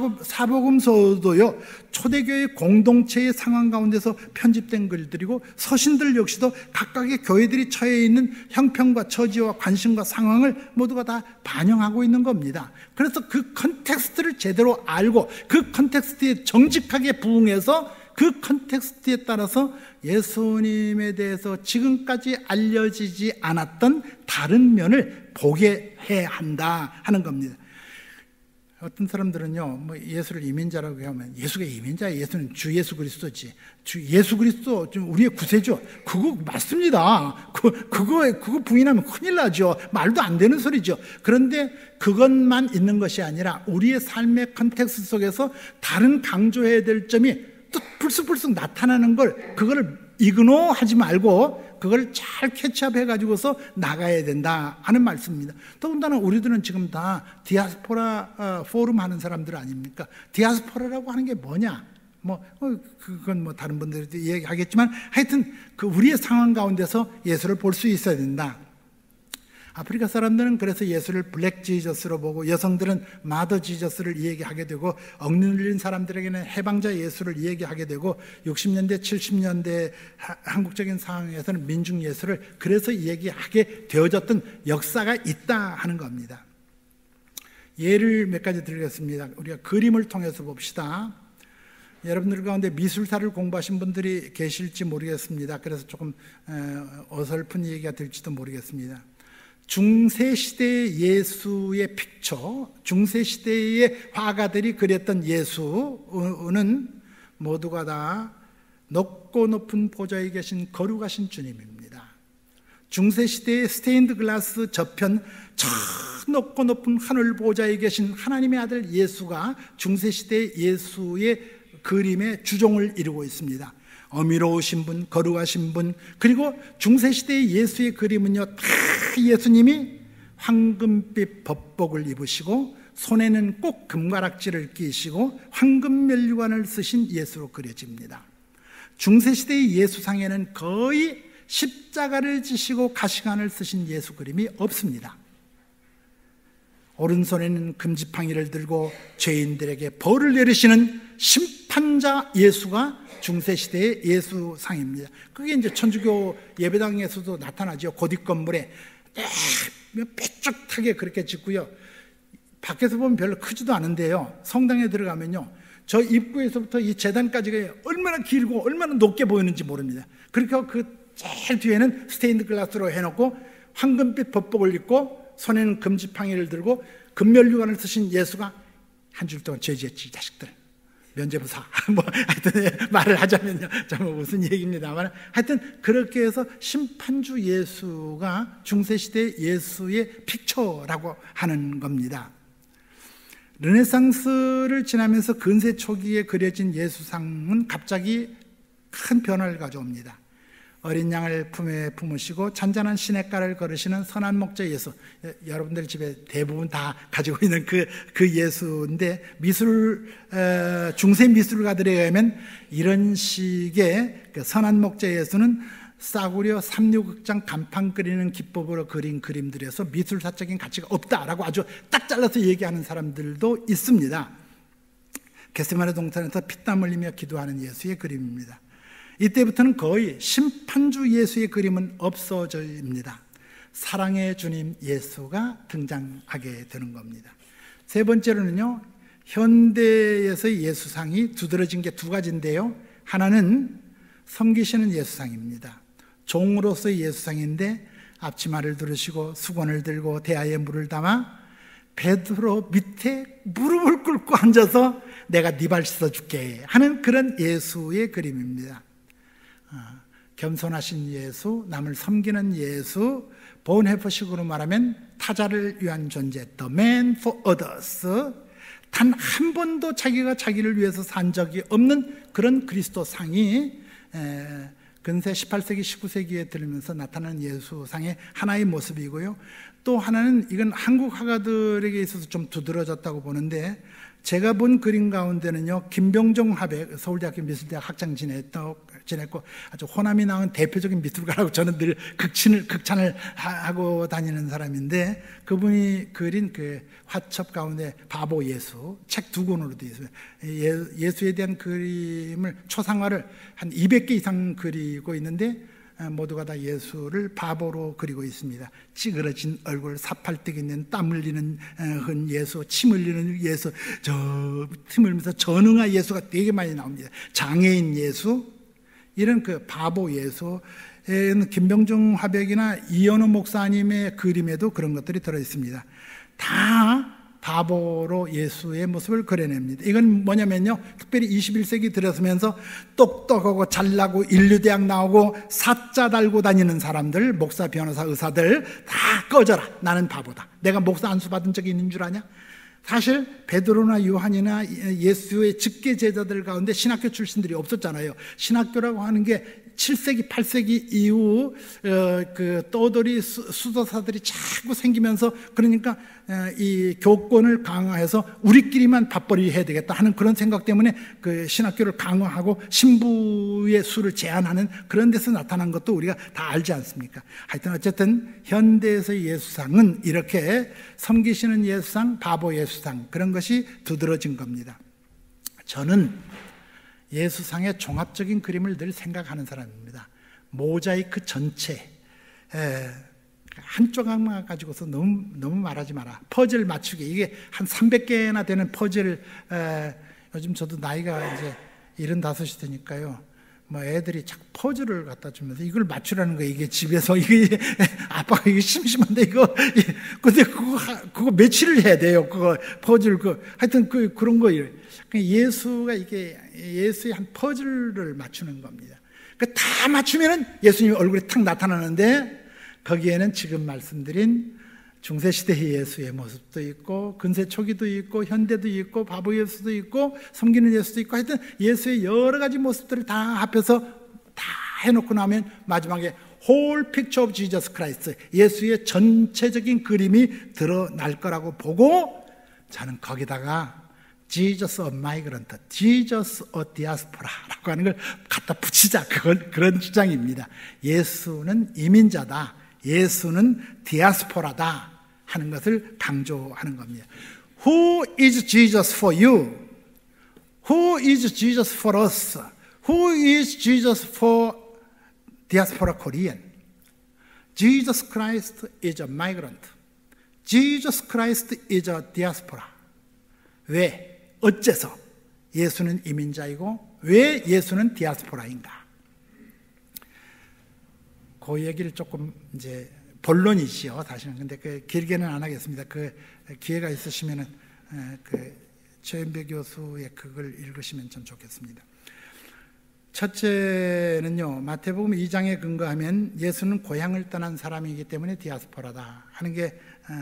사복음서도요, 초대교회 공동체의 상황 가운데서 편집된 글들이고, 서신들 역시도 각각의 교회들이 처해 있는 형편과 처지와 관심과 상황을 모두가 다 반영하고 있는 겁니다. 그래서 그 컨텍스트를 제대로 알고 그 컨텍스트에 정직하게 부응해서 그 컨텍스트에 따라서 예수님에 대해서 지금까지 알려지지 않았던 다른 면을 보게 해야 한다 하는 겁니다. 어떤 사람들은요, 뭐 예수를 이민자라고 하면 예수가 이민자예요. 예수는 주 예수 그리스도지. 주 예수 그리스도 좀 우리의 구세주. 그거 맞습니다. 그 그거 그거 부인하면 큰일 나죠. 말도 안 되는 소리죠. 그런데 그것만 있는 것이 아니라 우리의 삶의 컨텍스트 속에서 다른 강조해야 될 점이 또 불쑥불쑥 나타나는 걸 그거를 이그노하지 말고 그걸 잘 캐치업해 가지고서 나가야 된다 하는 말씀입니다. 더군다나 우리들은 지금 다 디아스포라 포럼 하는 사람들 아닙니까? 디아스포라라고 하는 게 뭐냐? 뭐 그건 뭐 다른 분들도 이야기하겠지만 하여튼 그 우리의 상황 가운데서 예수를 볼 수 있어야 된다. 아프리카 사람들은 그래서 예수를 블랙 지저스로 보고, 여성들은 마더 지저스를 이야기하게 되고, 억눌린 눌린 사람들에게는 해방자 예수를 이야기하게 되고, 육십 년대 칠십 년대 하, 한국적인 상황에서는 민중 예수를 그래서 이야기하게 되어졌던 역사가 있다 하는 겁니다. 예를 몇 가지 드리겠습니다. 우리가 그림을 통해서 봅시다. 여러분들 가운데 미술사를 공부하신 분들이 계실지 모르겠습니다. 그래서 조금 어설픈 얘기가 될지도 모르겠습니다. 중세시대의 예수의 픽처, 중세시대의 화가들이 그렸던 예수는 모두가 다 높고 높은 보좌에 계신 거룩하신 주님입니다. 중세시대의 스테인드 글라스 저편, 저 높고 높은 하늘 보좌에 계신 하나님의 아들 예수가 중세시대의 예수의 그림의 주종을 이루고 있습니다. 어미로우신 분, 거룩하신 분, 그리고 중세시대의 예수의 그림은요, 다 예수님이 황금빛 법복을 입으시고 손에는 꼭 금가락지를 끼시고 황금 면류관을 쓰신 예수로 그려집니다. 중세시대의 예수상에는 거의 십자가를 지시고 가시관을 쓰신 예수 그림이 없습니다. 오른손에는 금지팡이를 들고 죄인들에게 벌을 내리시는 심판자 예수가 중세시대의 예수상입니다. 그게 이제 천주교 예배당에서도 나타나죠. 고딕 건물에 뾰족하게 그렇게 짓고요. 밖에서 보면 별로 크지도 않은데요. 성당에 들어가면요, 저 입구에서부터 이 재단까지가 얼마나 길고 얼마나 높게 보이는지 모릅니다. 그렇게 그 제일 뒤에는 스테인드 글라스로 해놓고 황금빛 법복을 입고 손에는 금지팡이를 들고 금면류관을 쓰신 예수가 한 줄 동안 죄 지었지, 이 자식들. 면죄부사. 뭐, 하여튼, 말을 하자면요. 좀 무슨 얘기입니다만. 하여튼, 그렇게 해서 심판주 예수가 중세시대 예수의 픽처라고 하는 겁니다. 르네상스를 지나면서 근세 초기에 그려진 예수상은 갑자기 큰 변화를 가져옵니다. 어린 양을 품에 품으시고 잔잔한 시냇가를 걸으시는 선한 목자 예수, 여러분들 집에 대부분 다 가지고 있는 그, 그 예수인데, 미술 중세 미술가들에 의하면 이런 식의 그 선한 목자 예수는 싸구려 삼류극장 간판 그리는 기법으로 그린 그림들에서 미술사적인 가치가 없다라고 아주 딱 잘라서 얘기하는 사람들도 있습니다. 겟세마네 동산에서 피땀 흘리며 기도하는 예수의 그림입니다. 이때부터는 거의 심판주 예수의 그림은 없어집니다. 사랑의 주님 예수가 등장하게 되는 겁니다. 세 번째로는요, 현대에서의 예수상이 두드러진 게 두 가지인데요, 하나는 섬기시는 예수상입니다. 종으로서의 예수상인데 앞치마를 두르시고 수건을 들고 대야에 물을 담아 베드로 밑에 무릎을 꿇고 앉아서 내가 네 발 씻어줄게 하는 그런 예수의 그림입니다. 겸손하신 예수, 남을 섬기는 예수, 본헤퍼식으로 말하면 타자를 위한 존재, the man for others. 단 한 번도 자기가 자기를 위해서 산 적이 없는 그런 그리스도 상이 에, 근세 십팔 세기, 십구 세기에 들으면서 나타나는 예수상의 하나의 모습이고요. 또 하나는 이건 한국 화가들에게 있어서 좀 두드러졌다고 보는데, 제가 본 그림 가운데는요, 김병종 화백, 서울대학교 미술대학 학장 지냈고, 지냈고 아주 호남이 나온 대표적인 미술가라고 저는 늘 극찬을, 극찬을 하고 다니는 사람인데, 그분이 그린 그 화첩 가운데 바보 예수, 책 두 권으로 되어 있어요. 예, 예수에 대한 그림을 초상화를 한 이백 개 이상 그리고 있는데, 모두가 다 예수를 바보로 그리고 있습니다. 찌그러진 얼굴, 사팔뚝 있는 땀 흘리는 흔 예수, 침 흘리는 예수, 저 침 흘리면서 전응아 예수가 되게 많이 나옵니다. 장애인 예수, 이런 그 바보 예수, 김병중 화백이나 이현우 목사님의 그림에도 그런 것들이 들어 있습니다. 다 바보로 예수의 모습을 그려냅니다. 이건 뭐냐면요, 특별히 이십일 세기 들어서면서 똑똑하고 잘나고 인류대학 나오고 사자 달고 다니는 사람들, 목사, 변호사, 의사들 다 꺼져라. 나는 바보다. 내가 목사 안수 받은 적이 있는 줄 아냐? 사실 베드로나 요한이나 예수의 직계 제자들 가운데 신학교 출신들이 없었잖아요. 신학교라고 하는 게 칠 세기, 팔 세기 이후 어, 그 떠돌이 수, 수도사들이 자꾸 생기면서, 그러니까 어, 이 교권을 강화해서 우리끼리만 밥벌이 해야 되겠다 하는 그런 생각 때문에 그 신학교를 강화하고 신부의 수를 제한하는 그런 데서 나타난 것도 우리가 다 알지 않습니까? 하여튼 어쨌든 현대에서의 예수상은 이렇게 섬기시는 예수상, 바보 예수상, 그런 것이 두드러진 겁니다. 저는 예수상의 종합적인 그림을 늘 생각하는 사람입니다. 모자이크 전체, 에, 한 조각만 가지고서 너무, 너무 말하지 마라. 퍼즐 맞추기, 이게 한 삼백 개나 되는 퍼즐, 에, 요즘 저도 나이가 이제 일흔다섯이 되니까요, 뭐 애들이 자꾸 퍼즐을 갖다 주면서 이걸 맞추라는 거예요. 이게 집에서 이게 아빠가 이게 심심한데 이거, 근데 그거 그거 며칠을 해야 돼요. 그거 퍼즐 그 하여튼 그 그런 거예요. 예수가 이게 예수의 한 퍼즐을 맞추는 겁니다. 그 다 맞추면은 예수님 얼굴이 탁 나타나는데, 거기에는 지금 말씀드린 중세시대의 예수의 모습도 있고, 근세 초기도 있고, 현대도 있고, 바보 예수도 있고, 섬기는 예수도 있고, 하여튼 예수의 여러 가지 모습들을 다 합해서 다 해놓고 나면 마지막에 whole picture of Jesus Christ, 예수의 전체적인 그림이 드러날 거라고 보고, 저는 거기다가 Jesus a migrant, Jesus a diaspora라고 하는 걸 갖다 붙이자, 그건 그런 주장입니다. 예수는 이민자다, 예수는 디아스포라다 하는 것을 강조하는 겁니다. Who is Jesus for you? Who is Jesus for us? Who is Jesus for diaspora Korean? Jesus Christ is a migrant. Jesus Christ is a diaspora. 왜? 어째서 예수는 이민자이고 왜 예수는 디아스포라인가? 그 얘기를 조금 이제 본론이지요, 사실은. 근데 그 길게는 안 하겠습니다. 그 기회가 있으시면은 그 최현배 교수의 그걸 읽으시면 좀 좋겠습니다. 첫째는요, 마태복음 이 장에 근거하면 예수는 고향을 떠난 사람이기 때문에 디아스포라다 하는 게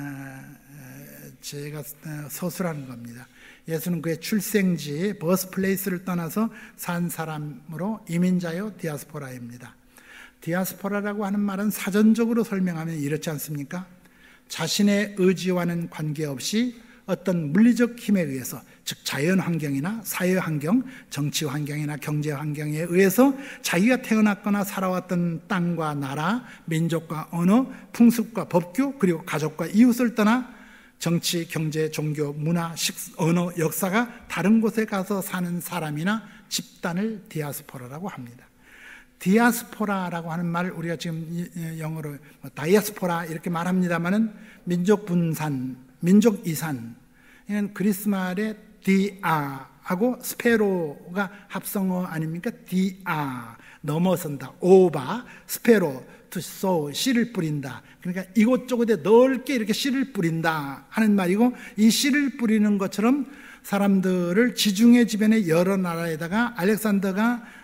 제가 서술하는 겁니다. 예수는 그의 출생지, 버스플레이스를 떠나서 산 사람으로 이민자요 디아스포라입니다. 디아스포라라고 하는 말은 사전적으로 설명하면 이렇지 않습니까? 자신의 의지와는 관계없이 어떤 물리적 힘에 의해서, 즉 자연 환경이나 사회 환경, 정치 환경이나 경제 환경에 의해서 자기가 태어났거나 살아왔던 땅과 나라, 민족과 언어, 풍습과 법규, 그리고 가족과 이웃을 떠나 정치, 경제, 종교, 문화, 식, 언어, 역사가 다른 곳에 가서 사는 사람이나 집단을 디아스포라라고 합니다. 디아스포라라고 하는 말을 우리가 지금 영어로 다이아스포라 이렇게 말합니다만은 민족 분산, 민족 이산, 이건 그리스 말의 디아하고 스페로가 합성어 아닙니까? 디아, 넘어선다, 오바, 스페로, 투소, 씨를 뿌린다. 그러니까 이곳저곳에 넓게 이렇게 씨를 뿌린다 하는 말이고, 이 씨를 뿌리는 것처럼 사람들을 지중해 지변의 여러 나라에다가 알렉산더가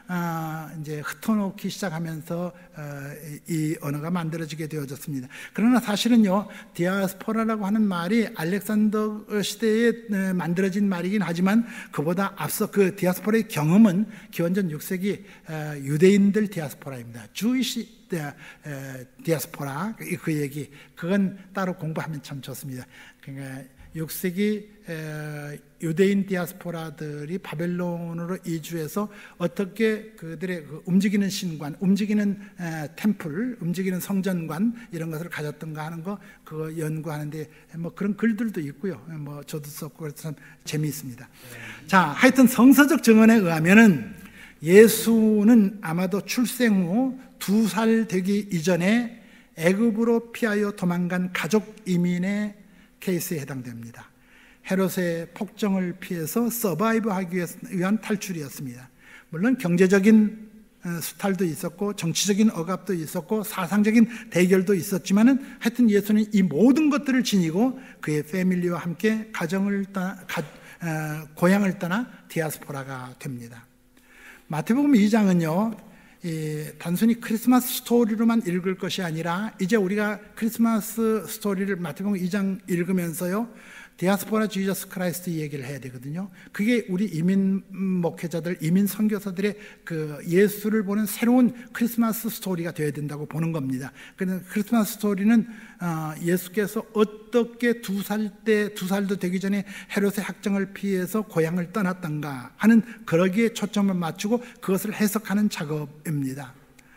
아, 이제 흩어놓기 시작하면서 어, 이 언어가 만들어지게 되어졌습니다. 그러나 사실은요, 디아스포라라고 하는 말이 알렉산더 시대에 만들어진 말이긴 하지만 그보다 앞서 그 디아스포라의 경험은 기원전 육 세기 유대인들 디아스포라입니다. 주이시 디아스포라, 그 얘기, 그건 따로 공부하면 참 좋습니다. 그러니까 육 세기 유대인 디아스포라들이 바벨론으로 이주해서 어떻게 그들의 그 움직이는 신관, 움직이는 템플, 움직이는 성전관 이런 것을 가졌던가 하는 거 그거 연구하는데 뭐 그런 글들도 있고요. 뭐 저도 썼고 그래서 참 재미있습니다. 자, 하여튼 성서적 증언에 의하면은 예수는 아마도 출생 후 두 살 되기 이전에 애굽으로 피하여 도망간 가족 이민의 케이스에 해당됩니다. 헤롯의 폭정을 피해서 서바이브하기 위한 탈출이었습니다. 물론 경제적인 수탈도 있었고 정치적인 억압도 있었고 사상적인 대결도 있었지만은 하여튼 예수는 이 모든 것들을 지니고 그의 패밀리와 함께 가정을 떠나, 가, 어, 고향을 떠나 디아스포라가 됩니다. 마태복음 이 장은요, 이 단순히 크리스마스 스토리로만 읽을 것이 아니라 이제 우리가 크리스마스 스토리를 마태복음 이 장 읽으면서요, 디아스포라 지저스 크라이스트 얘기를 해야 되거든요. 그게 우리 이민 목회자들, 이민 선교사들의 그 예수를 보는 새로운 크리스마스 스토리가 되어야 된다고 보는 겁니다. 그래서 크리스마스 스토리는 예수께서 어떻게 두 살 때, 두 살도 되기 전에 헤롯의 학정을 피해서 고향을 떠났던가 하는 그러기에 초점을 맞추고 그것을 해석하는 작업입니다.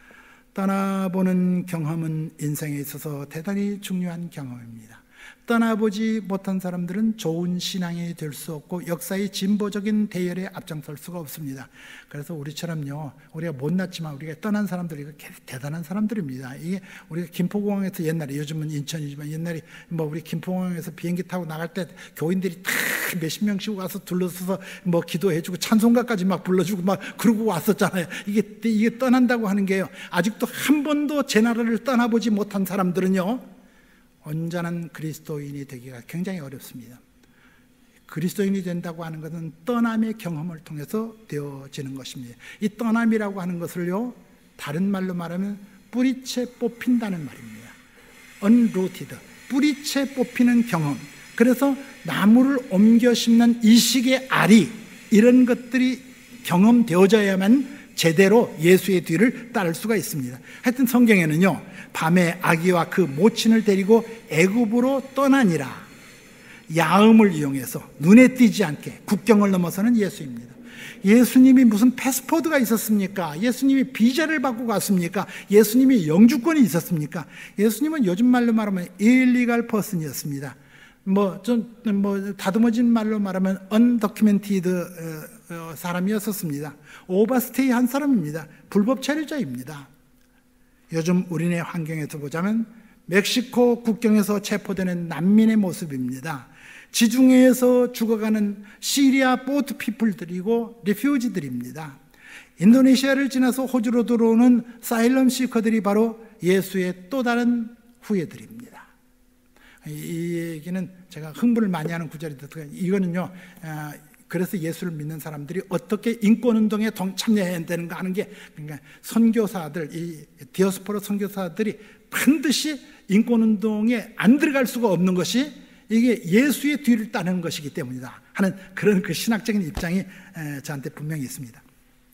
떠나보는 경험은 인생에 있어서 대단히 중요한 경험입니다. 떠나보지 못한 사람들은 좋은 신앙이 될 수 없고 역사의 진보적인 대열에 앞장설 수가 없습니다. 그래서 우리처럼요, 우리가 못났지만 우리가 떠난 사람들이 대단한 사람들입니다. 이게 우리가 김포공항에서 옛날에, 요즘은 인천이지만 옛날에 뭐 우리 김포공항에서 비행기 타고 나갈 때 교인들이 다 몇십 명씩 와서 둘러서서 뭐 기도해주고 찬송가까지 막 불러주고 막 그러고 왔었잖아요. 이게 이게 떠난다고 하는 게요, 아직도 한 번도 제 나라를 떠나보지 못한 사람들은요, 온전한 그리스도인이 되기가 굉장히 어렵습니다. 그리스도인이 된다고 하는 것은 떠남의 경험을 통해서 되어지는 것입니다. 이 떠남이라고 하는 것을요, 다른 말로 말하면 뿌리채 뽑힌다는 말입니다. unrooted, 뿌리채 뽑히는 경험. 그래서 나무를 옮겨 심는 이식의 알이, 이런 것들이 경험되어져야만 제대로 예수의 뒤를 따를 수가 있습니다. 하여튼 성경에는요, 밤에 아기와 그 모친을 데리고 애굽으로 떠나니라, 야음을 이용해서 눈에 띄지 않게 국경을 넘어서는 예수입니다. 예수님이 무슨 패스포드가 있었습니까? 예수님이 비자를 받고 갔습니까? 예수님이 영주권이 있었습니까? 예수님은 요즘 말로 말하면 일리갈 퍼슨이었습니다. 뭐 좀 뭐 다듬어진 말로 말하면 언더큐멘티드 사람이었었습니다. 오버스테이 한 사람입니다. 불법 체류자입니다. 요즘 우리네 환경에서 보자면 멕시코 국경에서 체포되는 난민의 모습입니다. 지중해에서 죽어가는 시리아 보트 피플들이고 리퓨지들입니다. 인도네시아를 지나서 호주로 들어오는 사일럼 시커들이 바로 예수의 또 다른 후예들입니다. 이 얘기는 제가 흥분을 많이 하는 구절이다. 이거는요, 그래서 예수를 믿는 사람들이 어떻게 인권운동에 참여해야 되는가 하는 게, 그러니까 선교사들, 이 디아스포라 선교사들이 반드시 인권운동에 안 들어갈 수가 없는 것이 이게 예수의 뒤를 따르는 것이기 때문이다 하는 그런 그 신학적인 입장이 저한테 분명히 있습니다.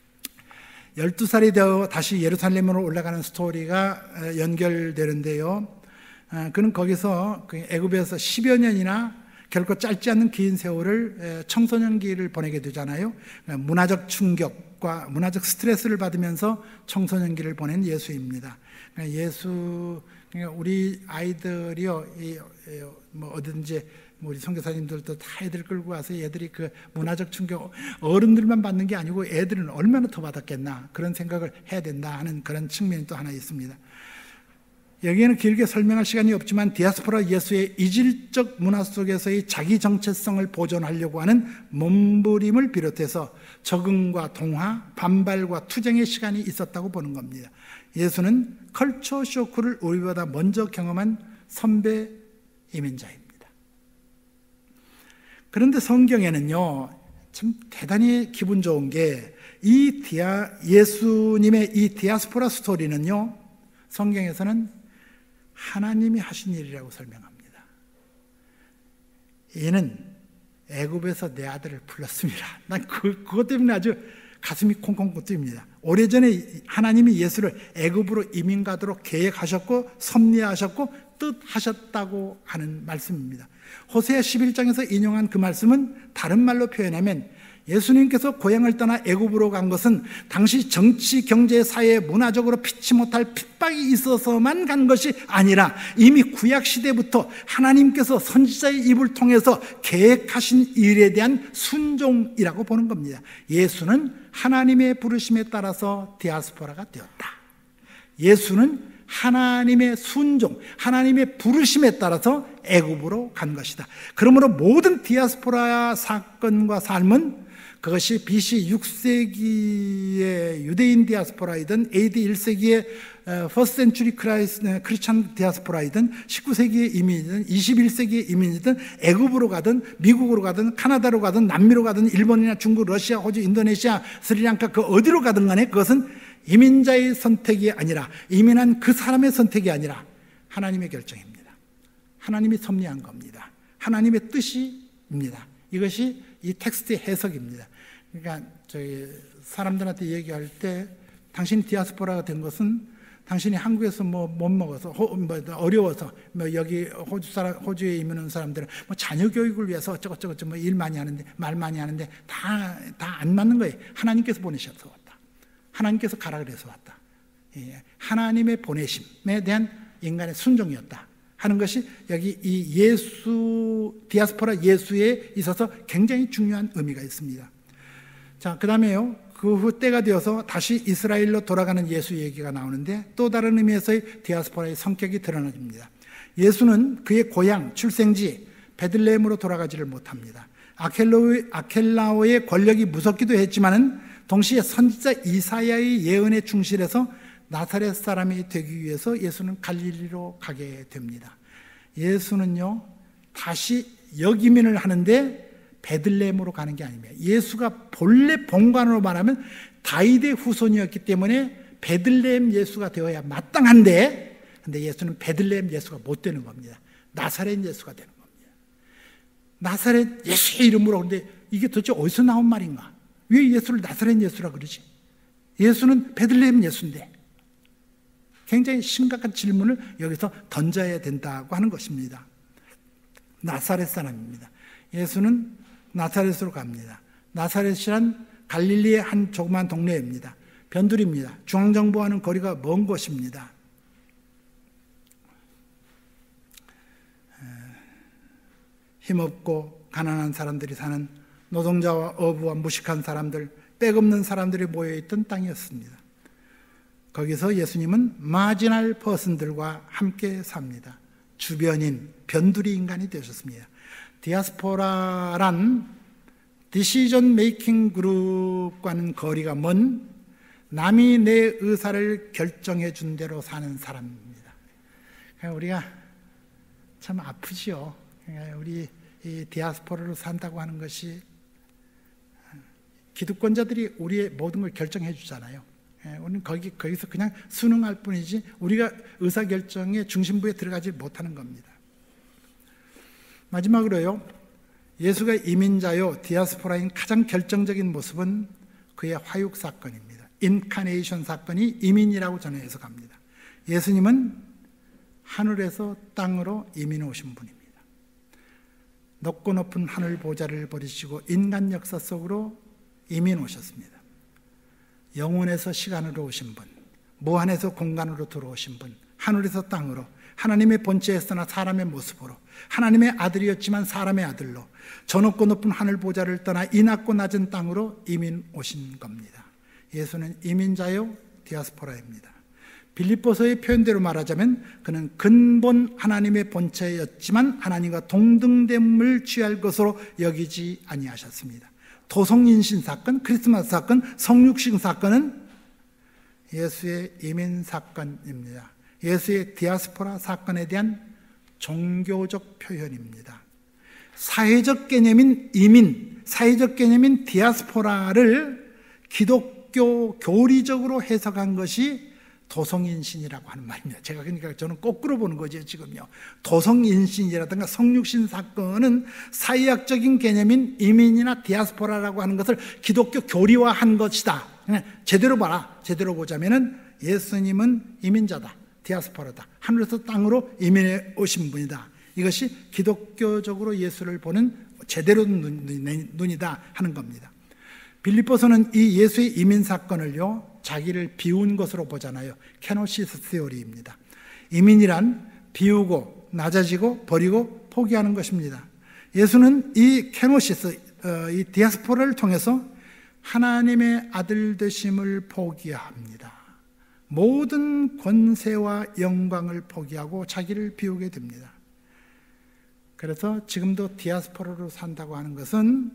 열두 살이 되어 다시 예루살렘으로 올라가는 스토리가 연결되는데요, 그는 거기서 애굽에서 십여 년이나 결코 짧지 않은 긴 세월을 청소년기를 보내게 되잖아요. 문화적 충격과 문화적 스트레스를 받으면서 청소년기를 보낸 예수입니다. 예수, 우리 아이들이요, 뭐 어딘지 우리 선교사님들도 다 애들 끌고 와서 애들이 그 문화적 충격, 어른들만 받는 게 아니고 애들은 얼마나 더 받았겠나, 그런 생각을 해야 된다 하는 그런 측면이 또 하나 있습니다. 여기에는 길게 설명할 시간이 없지만 디아스포라 예수의 이질적 문화 속에서의 자기 정체성을 보존하려고 하는 몸부림을 비롯해서 적응과 동화, 반발과 투쟁의 시간이 있었다고 보는 겁니다. 예수는 컬처 쇼크를 우리보다 먼저 경험한 선배 이민자입니다. 그런데 성경에는요, 참 대단히 기분 좋은 게 이 디아, 예수님의 이 디아스포라 스토리는요, 성경에서는 하나님이 하신 일이라고 설명합니다. 얘는 애굽에서 내 아들을 불렀습니다. 난 그, 그것 때문에 아주 가슴이 콩콩 뛰입니다. 오래전에 하나님이 예수를 애굽으로 이민 가도록 계획하셨고 섭리하셨고 뜻하셨다고 하는 말씀입니다. 호세아 십일 장에서 인용한 그 말씀은 다른 말로 표현하면 예수님께서 고향을 떠나 애굽으로 간 것은 당시 정치, 경제, 사회, 문화적으로 피치 못할 핍박이 있어서만 간 것이 아니라 이미 구약 시대부터 하나님께서 선지자의 입을 통해서 계획하신 일에 대한 순종이라고 보는 겁니다. 예수는 하나님의 부르심에 따라서 디아스포라가 되었다. 예수는 하나님의 순종, 하나님의 부르심에 따라서 애굽으로 간 것이다. 그러므로 모든 디아스포라 사건과 삶은 그것이 비씨 육 세기의 유대인 디아스포라이든 에이디 일 세기의 퍼스트 센추리 크리스찬 디아스포라이든 십구 세기의 이민이든 이십일 세기의 이민이든 애굽으로 가든 미국으로 가든 카나다로 가든 남미로 가든 일본이나 중국, 러시아, 호주, 인도네시아, 스리랑카 그 어디로 가든 간에 그것은 이민자의 선택이 아니라 이민한 그 사람의 선택이 아니라 하나님의 결정입니다. 하나님이 섭리한 겁니다. 하나님의 뜻입니다. 이것이 이 텍스트의 해석입니다. 그러니까 저희 사람들한테 얘기할 때 당신이 디아스포라가 된 것은 당신이 한국에서 뭐 못 먹어서 호, 뭐 어려워서 뭐 여기 호주 사람 호주에 이민 온 사람들은 뭐 자녀 교육을 위해서 어쩌고저쩌고 뭐 일 많이 하는데 말 많이 하는데 다 다 안 맞는 거예요. 하나님께서 보내셔서 왔다. 하나님께서 가라 그래서 왔다. 예, 하나님의 보내심에 대한 인간의 순종이었다 하는 것이 여기 이 예수, 디아스포라 예수에 있어서 굉장히 중요한 의미가 있습니다. 자, 그 다음에요. 그 후 때가 되어서 다시 이스라엘로 돌아가는 예수 얘기가 나오는데 또 다른 의미에서의 디아스포라의 성격이 드러납니다. 예수는 그의 고향, 출생지 베들레헴으로 돌아가지를 못합니다. 아켈라오의, 아켈라오의 권력이 무섭기도 했지만은 동시에 선지자 이사야의 예언에 충실해서 나사렛 사람이 되기 위해서 예수는 갈릴리로 가게 됩니다. 예수는요, 다시 역이민을 하는데 베들레헴으로 가는 게 아닙니다. 예수가 본래 본관으로 말하면 다윗의 후손이었기 때문에 베들레헴 예수가 되어야 마땅한데, 근데 예수는 베들레헴 예수가 못 되는 겁니다. 나사렛 예수가 되는 겁니다. 나사렛 예수의 이름으로. 그런데 이게 도대체 어디서 나온 말인가? 왜 예수를 나사렛 예수라 그러지? 예수는 베들레헴 예수인데. 굉장히 심각한 질문을 여기서 던져야 된다고 하는 것입니다. 나사렛 사람입니다. 예수는 나사렛으로 갑니다. 나사렛이란 갈릴리의 한 조그만 동네입니다. 변두리입니다. 중앙정부와는 거리가 먼 곳입니다. 힘없고 가난한 사람들이 사는 노동자와 어부와 무식한 사람들, 빽없는 사람들이 모여있던 땅이었습니다. 거기서 예수님은 마지널 퍼슨들과 함께 삽니다. 주변인, 변두리 인간이 되셨습니다. 디아스포라란 디시전 메이킹 그룹과는 거리가 먼 남이 내 의사를 결정해 준 대로 사는 사람입니다. 우리가 참 아프지요. 우리 이 디아스포라로 산다고 하는 것이 기득권자들이 우리의 모든 걸 결정해 주잖아요. 우리는 거기, 거기서 그냥 순응할 뿐이지 우리가 의사결정의 중심부에 들어가지 못하는 겁니다. 마지막으로요, 예수가 이민자요 디아스포라인 가장 결정적인 모습은 그의 화육 사건입니다. 인카네이션 사건이 이민이라고 저는 해석합니다. 예수님은 하늘에서 땅으로 이민 오신 분입니다. 높고 높은 하늘 보좌를 버리시고 인간 역사 속으로 이민 오셨습니다. 영혼에서 시간으로 오신 분, 무한에서 공간으로 들어오신 분, 하늘에서 땅으로, 하나님의 본체에서나 사람의 모습으로, 하나님의 아들이었지만 사람의 아들로 저 높고 높은 하늘 보좌를 떠나 이 낮고 낮은 땅으로 이민 오신 겁니다. 예수는 이민자요 디아스포라입니다. 빌립보서의 표현대로 말하자면 그는 근본 하나님의 본체였지만 하나님과 동등됨을 취할 것으로 여기지 아니하셨습니다. 도성인신 사건, 크리스마스 사건, 성육신 사건은 예수의 이민 사건입니다. 예수의 디아스포라 사건에 대한 종교적 표현입니다. 사회적 개념인 이민, 사회적 개념인 디아스포라를 기독교 교리적으로 해석한 것이 도성인신이라고 하는 말입니다. 제가 그러니까 저는 거꾸로 보는 거죠, 지금요. 도성인신이라든가 성육신 사건은 사회학적인 개념인 이민이나 디아스포라라고 하는 것을 기독교 교리화한 것이다. 제대로 봐라. 제대로 보자면은 예수님은 이민자다. 디아스포라다. 하늘에서 땅으로 이민해 오신 분이다. 이것이 기독교적으로 예수를 보는 제대로 눈이다 하는 겁니다. 빌립보서는 이 예수의 이민 사건을요, 자기를 비운 것으로 보잖아요. 케노시스 세오리입니다. 이민이란 비우고 낮아지고 버리고 포기하는 것입니다. 예수는 이 케노시스, 이 디아스포라를 통해서 하나님의 아들 되심을 포기합니다. 모든 권세와 영광을 포기하고 자기를 비우게 됩니다. 그래서 지금도 디아스포라로 산다고 하는 것은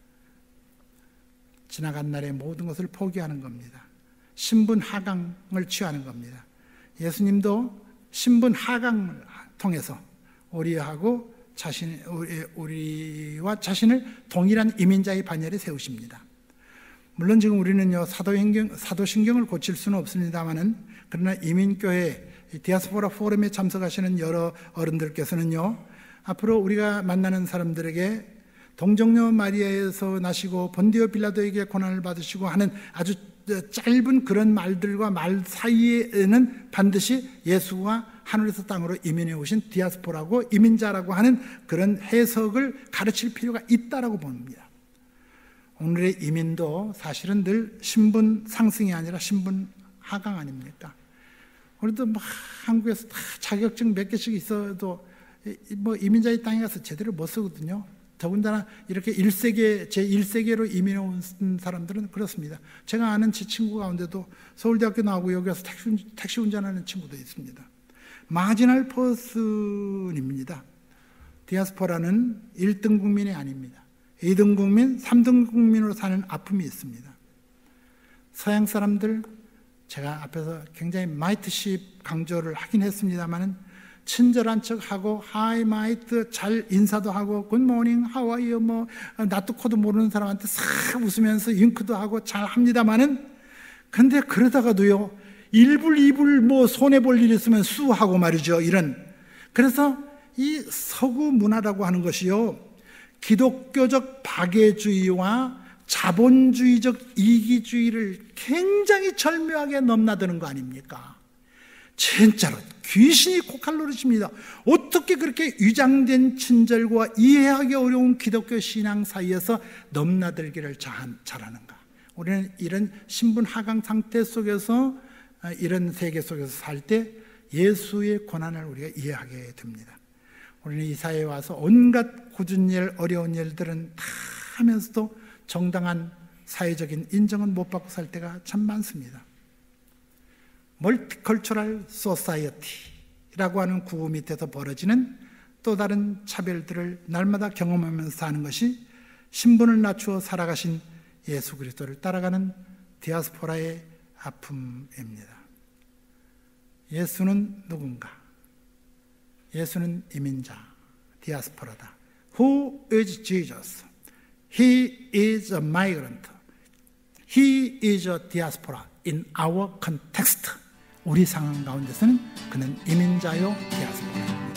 지나간 날의 모든 것을 포기하는 겁니다. 신분 하강을 취하는 겁니다. 예수님도 신분 하강을 통해서 우리하고 자신, 우리, 우리와 자신을 동일한 이민자의 반열에 세우십니다. 물론 지금 우리는요, 사도행경, 사도신경을 고칠 수는 없습니다만은, 그러나 이민교회, 디아스포라 포럼에 참석하시는 여러 어른들께서는요, 앞으로 우리가 만나는 사람들에게 동정녀 마리아에서 나시고 본디오 빌라도에게 고난을 받으시고 하는 아주 짧은 그런 말들과 말 사이에는 반드시 예수가 하늘에서 땅으로 이민해 오신 디아스포라고 이민자라고 하는 그런 해석을 가르칠 필요가 있다라고 봅니다. 오늘의 이민도 사실은 늘 신분 상승이 아니라 신분 하강 아닙니까? 우리도 막 한국에서 다 자격증 몇 개씩 있어도 뭐 이민자의 땅에 가서 제대로 못 쓰거든요. 더군다나 이렇게 일 세계, 제일 세계로 이민해 온 사람들은 그렇습니다. 제가 아는 제 친구 가운데도 서울대학교 나오고 여기 와서 택시, 택시 운전하는 친구도 있습니다. 마지널 퍼슨입니다. 디아스포라는 일 등 국민이 아닙니다. 이 등 국민, 삼 등 국민으로 사는 아픔이 있습니다. 서양 사람들, 제가 앞에서 굉장히 마이트십 강조를 하긴 했습니다만은 친절한 척하고 하이 마이트 잘 인사도 하고 굿모닝 하와이어 뭐 나도 코도 모르는 사람한테 싹 웃으면서 윙크도 하고 잘 합니다만은, 근데 그러다가도요 일 불 이 불 뭐 손해볼 일 있으면 수하고 말이죠. 이런, 그래서 이 서구 문화라고 하는 것이요, 기독교적 박애주의와 자본주의적 이기주의를 굉장히 절묘하게 넘나드는 거 아닙니까? 진짜로 귀신이 코칼 노릇입니다. 어떻게 그렇게 위장된 친절과 이해하기 어려운 기독교 신앙 사이에서 넘나들기를 잘하는가? 우리는 이런 신분 하강 상태 속에서, 이런 세계 속에서 살 때 예수의 고난을 우리가 이해하게 됩니다. 우리는 이 사회에 와서 온갖 굳은 일, 어려운 일들은 다 하면서도 정당한 사회적인 인정은 못 받고 살 때가 참 많습니다. 멀티컬처럴 소사이어티라고 하는 구호 밑에서 벌어지는 또 다른 차별들을 날마다 경험하면서 사는 것이 신분을 낮추어 살아가신 예수 그리스도를 따라가는 디아스포라의 아픔입니다. 예수는 누군가? 예수는 이민자, 디아스포라다. Who is Jesus? He is a migrant. He is a diaspora in our context. 우리 상황 가운데서는 그는 이민자요 디아스포라.